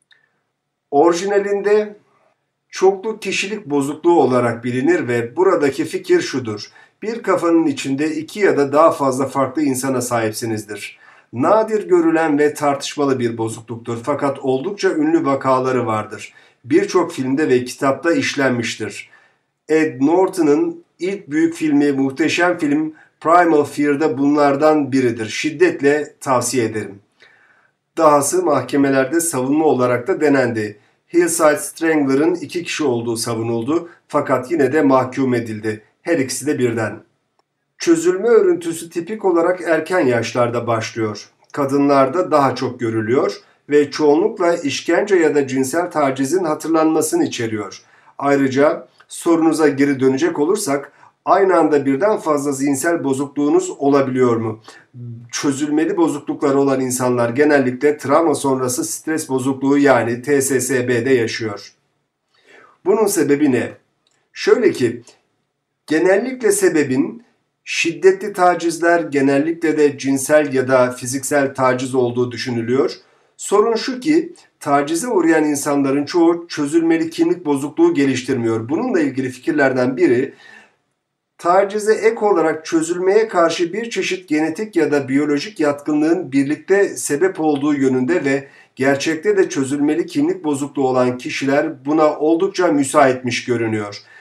Speaker 1: Orijinalinde çoklu kişilik bozukluğu olarak bilinir ve buradaki fikir şudur: bir kafanın içinde 2 ya da daha fazla farklı insana sahipsinizdir. Nadir görülen ve tartışmalı bir bozukluktur, fakat oldukça ünlü vakaları vardır. Birçok filmde ve kitapta işlenmiştir. Ed Norton'ın ilk büyük filmi muhteşem film Primal Fear'da bunlardan biridir. Şiddetle tavsiye ederim. Dahası mahkemelerde savunma olarak da denendi. Hillside Strangler'ın 2 kişi olduğu savunuldu, fakat yine de mahkum edildi. Her ikisi de birden. Çözülme örüntüsü tipik olarak erken yaşlarda başlıyor. Kadınlarda daha çok görülüyor ve çoğunlukla işkence ya da cinsel tacizin hatırlanmasını içeriyor. Ayrıca sorunuza geri dönecek olursak, aynı anda birden fazla zihinsel bozukluğunuz olabiliyor mu? Çözülmeli bozuklukları olan insanlar genellikle travma sonrası stres bozukluğu, yani TSSB'de yaşıyor. Bunun sebebi ne? Şöyle ki, genellikle sebebin şiddetli tacizler, genellikle de cinsel ya da fiziksel taciz olduğu düşünülüyor. Sorun şu ki, tacize uğrayan insanların çoğu çözülmeli kimlik bozukluğu geliştirmiyor. Bununla ilgili fikirlerden biri, tacize ek olarak çözülmeye karşı bir çeşit genetik ya da biyolojik yatkınlığın birlikte sebep olduğu yönünde ve gerçekte de çözülmeli kimlik bozukluğu olan kişiler buna oldukça müsaitmiş görünüyor.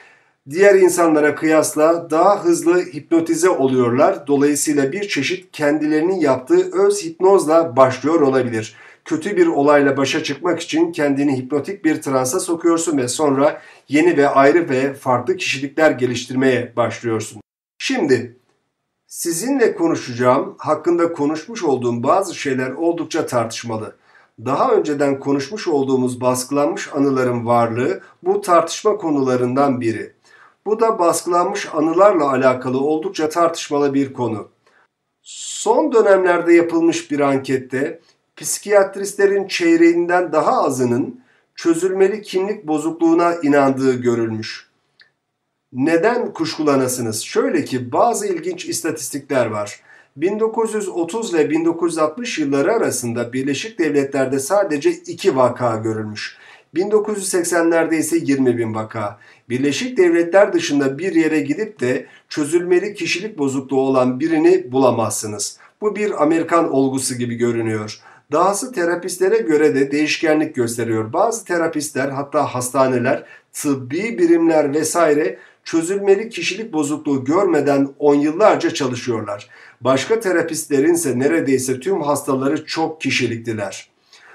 Speaker 1: Diğer insanlara kıyasla daha hızlı hipnotize oluyorlar. Dolayısıyla bir çeşit kendilerinin yaptığı öz hipnozla başlıyor olabilir. Kötü bir olayla başa çıkmak için kendini hipnotik bir transa sokuyorsun ve sonra yeni ve ayrı ve farklı kişilikler geliştirmeye başlıyorsun. Şimdi sizinle konuşacağım, hakkında konuşmuş olduğum bazı şeyler oldukça tartışmalı. Daha önceden konuşmuş olduğumuz baskılanmış anıların varlığı bu tartışma konularından biri. Bu da baskılanmış anılarla alakalı oldukça tartışmalı bir konu. Son dönemlerde yapılmış bir ankette psikiyatristlerin çeyreğinden daha azının çözülmeli kimlik bozukluğuna inandığı görülmüş. Neden kuşkulanasınız? Şöyle ki bazı ilginç istatistikler var. 1930 ile 1960 yılları arasında Birleşik Devletler'de sadece 2 vaka görülmüş. 1980'lerde ise 20 bin vaka. Birleşik Devletler dışında bir yere gidip de çözülmeli kişilik bozukluğu olan birini bulamazsınız. Bu bir Amerikan olgusu gibi görünüyor. Dahası terapistlere göre de değişkenlik gösteriyor. Bazı terapistler, hatta hastaneler, tıbbi birimler vesaire çözülmeli kişilik bozukluğu görmeden 10 yıllarca çalışıyorlar. Başka terapistlerin ise neredeyse tüm hastaları çok kişiliktiler.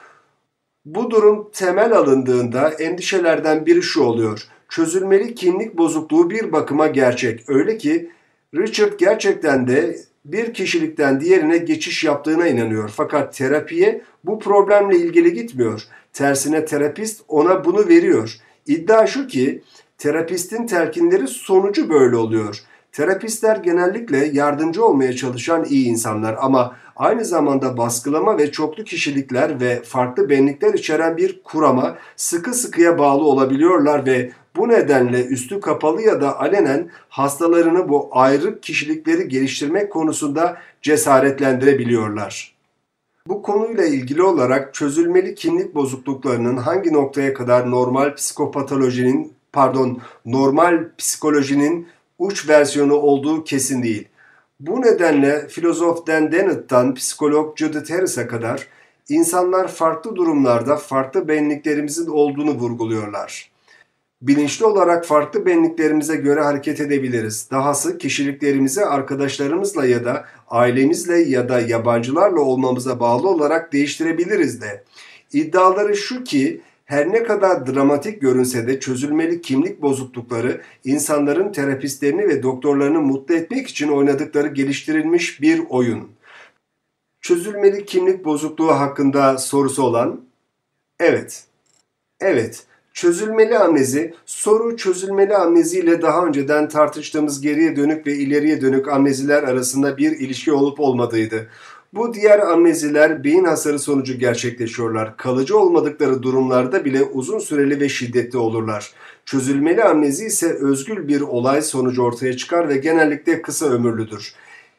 Speaker 1: Bu durum temel alındığında endişelerden biri şu oluyor. Çözülmeli kimlik bozukluğu bir bakıma gerçek. Öyle ki Richard gerçekten de bir kişilikten diğerine geçiş yaptığına inanıyor. Fakat terapiye bu problemle ilgili gitmiyor. Tersine terapist ona bunu veriyor. İddia şu ki terapistin telkinleri sonucu böyle oluyor. Terapistler genellikle yardımcı olmaya çalışan iyi insanlar ama aynı zamanda baskılama ve çoklu kişilikler ve farklı benlikler içeren bir kurama sıkı sıkıya bağlı olabiliyorlar ve bu nedenle üstü kapalı ya da alenen hastalarını bu ayrı kişilikleri geliştirmek konusunda cesaretlendirebiliyorlar. Bu konuyla ilgili olarak çözülmeli kimlik bozukluklarının hangi noktaya kadar normal psikolojinin uç versiyonu olduğu kesin değil. Bu nedenle filozof Dan Dennett'tan psikolog Judith Harris'e kadar insanlar farklı durumlarda farklı benliklerimizin olduğunu vurguluyorlar. Bilinçli olarak farklı benliklerimize göre hareket edebiliriz. Dahası kişiliklerimizi arkadaşlarımızla ya da ailemizle ya da yabancılarla olmamıza bağlı olarak değiştirebiliriz de. İddiaları şu ki her ne kadar dramatik görünse de çözülmeli kimlik bozuklukları insanların terapistlerini ve doktorlarını mutlu etmek için oynadıkları geliştirilmiş bir oyun. Çözülmeli kimlik bozukluğu hakkında sorusu olan? Evet. Evet. Çözülmeli amnezi, soru çözülmeli amnezi ile daha önceden tartıştığımız geriye dönük ve ileriye dönük amneziler arasında bir ilişki olup olmadığıydı. Bu diğer amneziler beyin hasarı sonucu gerçekleşiyorlar. Kalıcı olmadıkları durumlarda bile uzun süreli ve şiddetli olurlar. Çözülmeli amnezi ise özgül bir olay sonucu ortaya çıkar ve genellikle kısa ömürlüdür.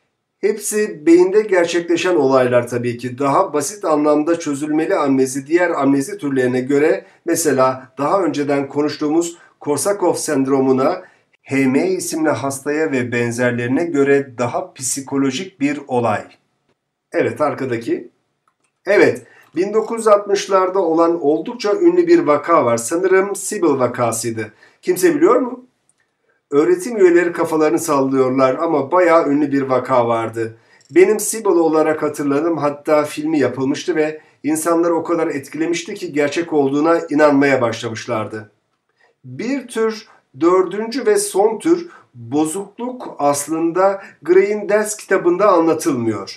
Speaker 1: Hepsi beyinde gerçekleşen olaylar tabii ki. Daha basit anlamda çözülmeli amnezi diğer amnezi türlerine göre mesela daha önceden konuştuğumuz Korsakov sendromuna, HM isimli hastaya ve benzerlerine göre daha psikolojik bir olay. Evet arkadaki. Evet 1960'larda olan oldukça ünlü bir vaka var. Sanırım Sibyl vakasıydı. Kimse biliyor mu? Öğretim üyeleri kafalarını sallıyorlar ama bayağı ünlü bir vaka vardı. Benim Sibyl olarak hatırladım, hatta filmi yapılmıştı ve insanları o kadar etkilemişti ki gerçek olduğuna inanmaya başlamışlardı. Bir tür dördüncü ve son tür bozukluk aslında Gray'in ders kitabında anlatılmıyor.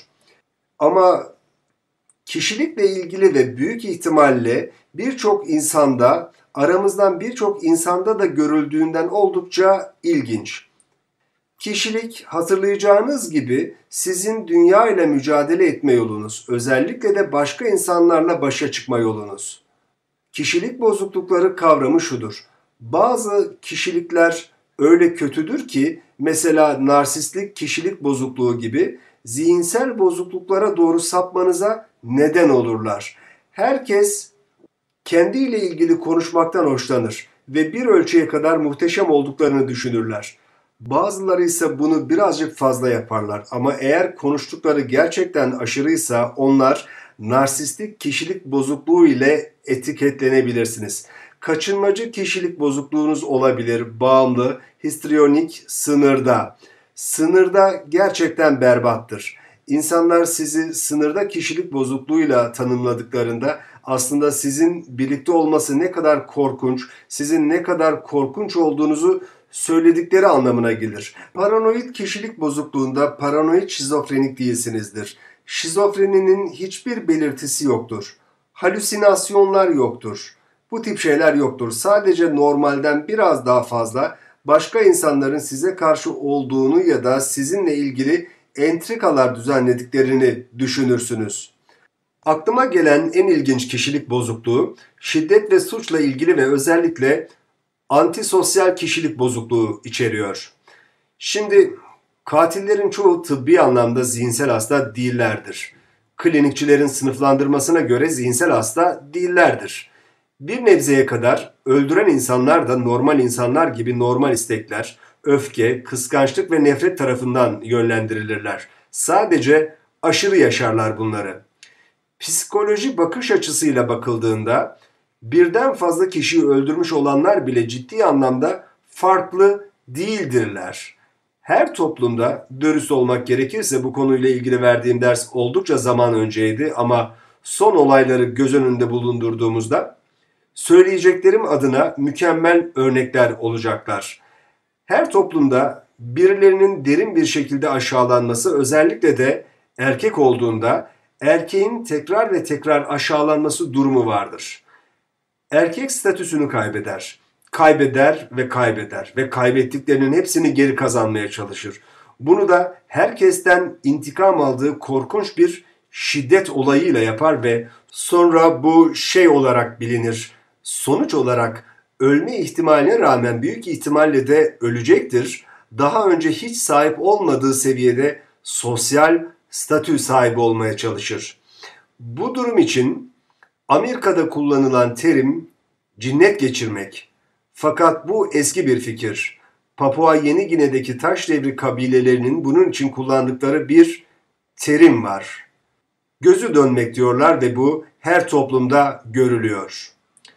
Speaker 1: Ama kişilikle ilgili ve büyük ihtimalle birçok insanda, aramızdan birçok insanda da görüldüğünden oldukça ilginç. Kişilik hatırlayacağınız gibi sizin dünya ile mücadele etme yolunuz, özellikle de başka insanlarla başa çıkma yolunuz. Kişilik bozuklukları kavramı şudur. Bazı kişilikler öyle kötüdür ki, mesela narsistlik kişilik bozukluğu gibi zihinsel bozukluklara doğru sapmanıza neden olurlar. Herkes kendiyle ilgili konuşmaktan hoşlanır ve bir ölçüye kadar muhteşem olduklarını düşünürler. Bazıları ise bunu birazcık fazla yaparlar ama eğer konuştukları gerçekten aşırıysa onlar narsistik kişilik bozukluğu ile etiketlenebilirsiniz. Kaçınmacı kişilik bozukluğunuz olabilir. Bağımlı, histriyonik, sınırda. Sınırda gerçekten berbattır. İnsanlar sizi sınırda kişilik bozukluğuyla tanımladıklarında aslında sizin birlikte olması ne kadar korkunç, sizin ne kadar korkunç olduğunuzu söyledikleri anlamına gelir. Paranoid kişilik bozukluğunda paranoid şizofrenik değilsinizdir. Şizofreninin hiçbir belirtisi yoktur. Halüsinasyonlar yoktur. Bu tip şeyler yoktur. Sadece normalden biraz daha fazla başka insanların size karşı olduğunu ya da sizinle ilgili entrikalar düzenlediklerini düşünürsünüz. Aklıma gelen en ilginç kişilik bozukluğu şiddet ve suçla ilgili ve özellikle antisosyal kişilik bozukluğu içeriyor. Şimdi katillerin çoğu tıbbi anlamda zihinsel hasta değillerdir. Klinikçilerin sınıflandırmasına göre zihinsel hasta değillerdir. Bir nebzeye kadar öldüren insanlar da normal insanlar gibi normal istekler, öfke, kıskançlık ve nefret tarafından yönlendirilirler. Sadece aşırı yaşarlar bunları. Psikoloji bakış açısıyla bakıldığında birden fazla kişiyi öldürmüş olanlar bile ciddi anlamda farklı değildirler. Her toplumda, dürüst olmak gerekirse bu konuyla ilgili verdiğim ders oldukça zaman önceydi ama son olayları göz önünde bulundurduğumuzda söyleyeceklerim adına mükemmel örnekler olacaklar. Her toplumda birilerinin derin bir şekilde aşağılanması, özellikle de erkek olduğunda erkeğin tekrar ve tekrar aşağılanması durumu vardır. Erkek statüsünü kaybeder. Kaybeder ve kaybeder ve kaybettiklerinin hepsini geri kazanmaya çalışır. Bunu da herkesten intikam aldığı korkunç bir şiddet olayıyla yapar ve sonra bu şey olarak bilinir. Sonuç olarak ölme ihtimaline rağmen büyük ihtimalle de ölecektir. Daha önce hiç sahip olmadığı seviyede sosyal statü sahibi olmaya çalışır. Bu durum için Amerika'da kullanılan terim cinnet geçirmek. Fakat bu eski bir fikir. Papua Yeni Gine'deki taş devri kabilelerinin bunun için kullandıkları bir terim var. Gözü dönmek diyorlar ve bu her toplumda görülüyor.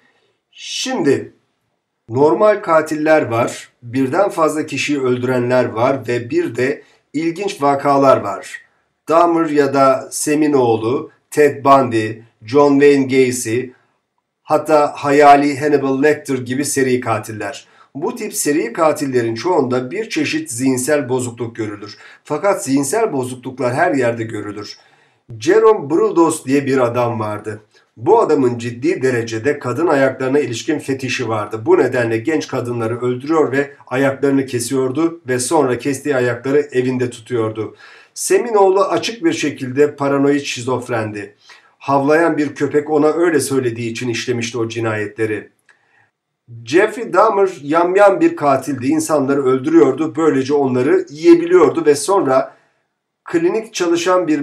Speaker 1: Şimdi normal katiller var, birden fazla kişiyi öldürenler var ve bir de ilginç vakalar var. Dahmer ya da Seminoğlu, Ted Bundy, John Wayne Gacy, hatta hayali Hannibal Lecter gibi seri katiller. Bu tip seri katillerin çoğunda bir çeşit zihinsel bozukluk görülür. Fakat zihinsel bozukluklar her yerde görülür. Jerome Brudos diye bir adam vardı. Bu adamın ciddi derecede kadın ayaklarına ilişkin fetişi vardı. Bu nedenle genç kadınları öldürüyor ve ayaklarını kesiyordu ve sonra kestiği ayakları evinde tutuyordu. Seminoğlu açık bir şekilde paranoid şizofrendi. Havlayan bir köpek ona öyle söylediği için işlemişti o cinayetleri. Jeffrey Dahmer yamyam bir katildi. İnsanları öldürüyordu. Böylece onları yiyebiliyordu ve sonra klinik çalışan bir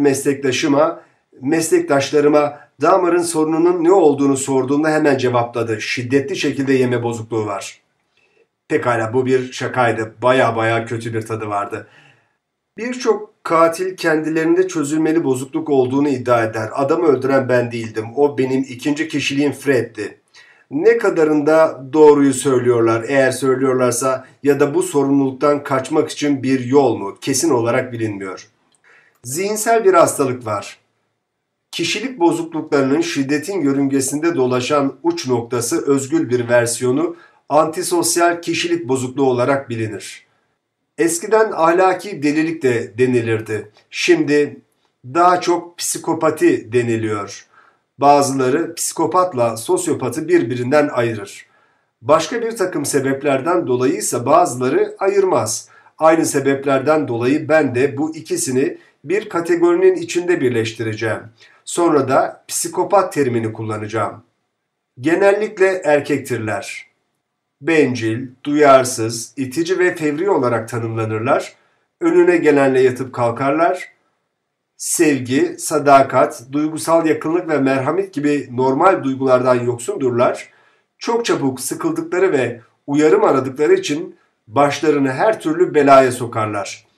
Speaker 1: meslektaşlarıma Dahmer'ın sorununun ne olduğunu sorduğumda hemen cevapladı. Şiddetli şekilde yeme bozukluğu var. Pekala, bu bir şakaydı. Baya kötü bir tadı vardı. Birçok katil kendilerinde çözülmeli bozukluk olduğunu iddia eder. Adamı öldüren ben değildim. O benim ikinci kişiliğim Fred'di. Ne kadarında doğruyu söylüyorlar, eğer söylüyorlarsa, ya da bu sorumluluktan kaçmak için bir yol mu? Kesin olarak bilinmiyor. Zihinsel bir hastalık var. Kişilik bozukluklarının şiddetin yörüngesinde dolaşan uç noktası, özgül bir versiyonu antisosyal kişilik bozukluğu olarak bilinir. Eskiden ahlaki delilik de denilirdi. Şimdi daha çok psikopati deniliyor. Bazıları psikopatla sosyopatı birbirinden ayırır. Başka bir takım sebeplerden dolayı ise bazıları ayırmaz. Aynı sebeplerden dolayı ben de bu ikisini bir kategorinin içinde birleştireceğim. Sonra da psikopat terimini kullanacağım. Genellikle erkektirler. Bencil, duyarsız, itici ve fevri olarak tanımlanırlar. Önüne gelenle yatıp kalkarlar. Sevgi, sadakat, duygusal yakınlık ve merhamet gibi normal duygulardan yoksundurlar. Çok çabuk sıkıldıkları ve uyarım aradıkları için başlarını her türlü belaya sokarlar.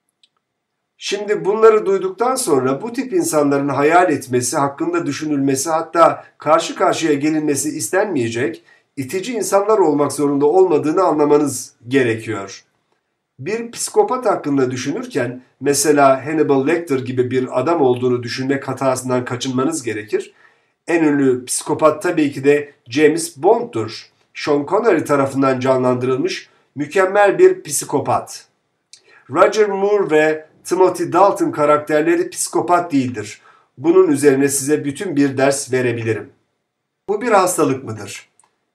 Speaker 1: Şimdi bunları duyduktan sonra bu tip insanların hayal etmesi, hakkında düşünülmesi, hatta karşı karşıya gelinmesi istenmeyecek, itici insanlar olmak zorunda olmadığını anlamanız gerekiyor. Bir psikopat hakkında düşünürken mesela Hannibal Lecter gibi bir adam olduğunu düşünmek hatasından kaçınmanız gerekir. En ünlü psikopat tabii ki de James Bond'dur. Sean Connery tarafından canlandırılmış mükemmel bir psikopat. Roger Moore ve Timothy Dalton karakterleri psikopat değildir. Bunun üzerine size bütün bir ders verebilirim. Bu bir hastalık mıdır?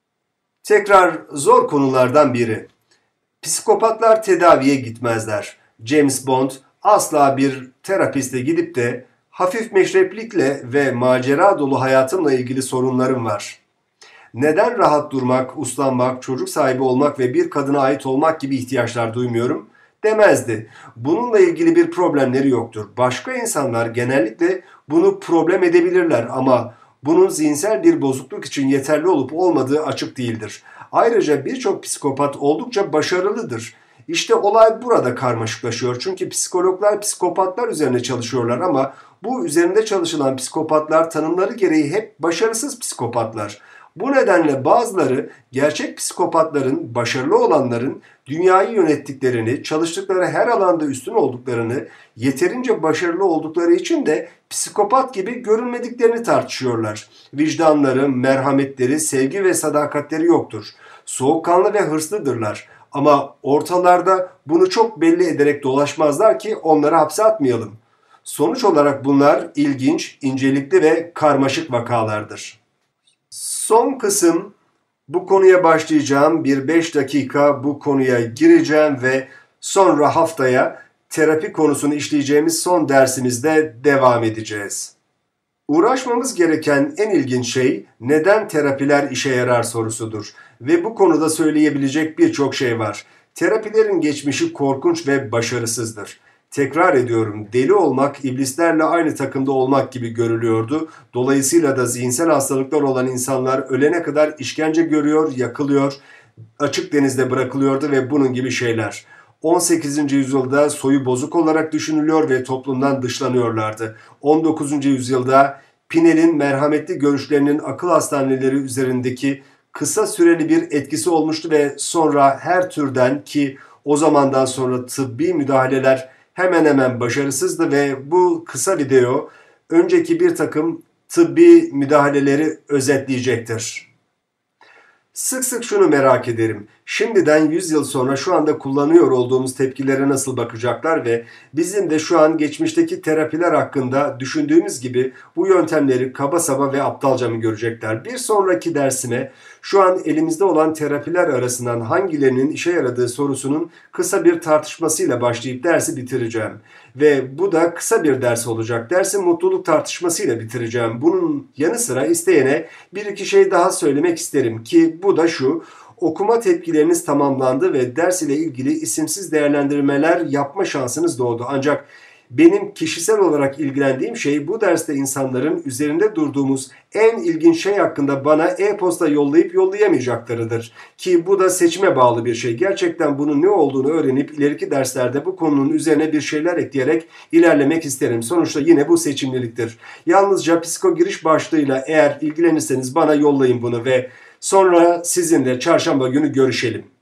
Speaker 1: Tekrar zor konulardan biri. Psikopatlar tedaviye gitmezler. James Bond asla bir terapiste gidip de hafif meşreplikle ve macera dolu hayatımla ilgili sorunlarım var. Neden rahat durmak, uslanmak, çocuk sahibi olmak ve bir kadına ait olmak gibi ihtiyaçlar duymuyorum demezdi. Bununla ilgili bir problemleri yoktur. Başka insanlar genellikle bunu problem edebilirler ama bunun zihinsel bir bozukluk için yeterli olup olmadığı açık değildir. Ayrıca birçok psikopat oldukça başarılıdır. İşte olay burada karmaşıklaşıyor. Çünkü psikologlar psikopatlar üzerine çalışıyorlar ama bu üzerinde çalışılan psikopatlar tanımları gereği hep başarısız psikopatlar. Bu nedenle bazıları gerçek psikopatların, başarılı olanların dünyayı yönettiklerini, çalıştıkları her alanda üstün olduklarını, yeterince başarılı oldukları için de psikopat gibi görünmediklerini tartışıyorlar. Vicdanları, merhametleri, sevgi ve sadakatleri yoktur. Soğukkanlı ve hırslıdırlar. Ama ortalarda bunu çok belli ederek dolaşmazlar ki onları hapse atmayalım. Sonuç olarak bunlar ilginç, incelikli ve karmaşık vakalardır. Son kısım, bu konuya başlayacağım. 5 dakika bu konuya gireceğim ve sonra haftaya terapi konusunu işleyeceğimiz son dersimizde devam edeceğiz. Uğraşmamız gereken en ilginç şey neden terapiler işe yarar sorusudur. Ve bu konuda söyleyebilecek birçok şey var. Terapilerin geçmişi korkunç ve başarısızdır. Tekrar ediyorum, deli olmak iblislerle aynı takımda olmak gibi görülüyordu. Dolayısıyla da zihinsel hastalıklar olan insanlar ölene kadar işkence görüyor, yakılıyor, açık denizde bırakılıyordu ve bunun gibi şeyler. 18. yüzyılda soyu bozuk olarak düşünülüyor ve toplumdan dışlanıyorlardı. 19. yüzyılda Pinel'in merhametli görüşlerinin akıl hastaneleri üzerindeki kısa süreli bir etkisi olmuştu ve sonra her türden ki o zamandan sonra tıbbi müdahaleler hemen hemen başarısızdı ve bu kısa video önceki bir takım tıbbi müdahaleleri özetleyecektir. Sık sık şunu merak ederim. Şimdiden 100 yıl sonra şu anda kullanıyor olduğumuz tepkilere nasıl bakacaklar ve bizim de şu an geçmişteki terapiler hakkında düşündüğümüz gibi bu yöntemleri kaba saba ve aptalca mı görecekler? Bir sonraki dersime şu an elimizde olan terapiler arasından hangilerinin işe yaradığı sorusunun kısa bir tartışmasıyla başlayıp dersi bitireceğim. Ve bu da kısa bir ders olacak. Dersi mutluluk tartışmasıyla bitireceğim. Bunun yanı sıra isteyene bir iki şey daha söylemek isterim ki bu da şu: okuma tepkileriniz tamamlandı ve ders ile ilgili isimsiz değerlendirmeler yapma şansınız doğdu. Ancak benim kişisel olarak ilgilendiğim şey bu derste insanların üzerinde durduğumuz en ilginç şey hakkında bana e-posta yollayıp yollayamayacaklarıdır. Ki bu da seçime bağlı bir şey. Gerçekten bunun ne olduğunu öğrenip ileriki derslerde bu konunun üzerine bir şeyler ekleyerek ilerlemek isterim. Sonuçta yine bu seçimliliktir. Yalnızca psiko giriş başlığıyla eğer ilgilenirseniz bana yollayın bunu ve sonra sizinle çarşamba günü görüşelim.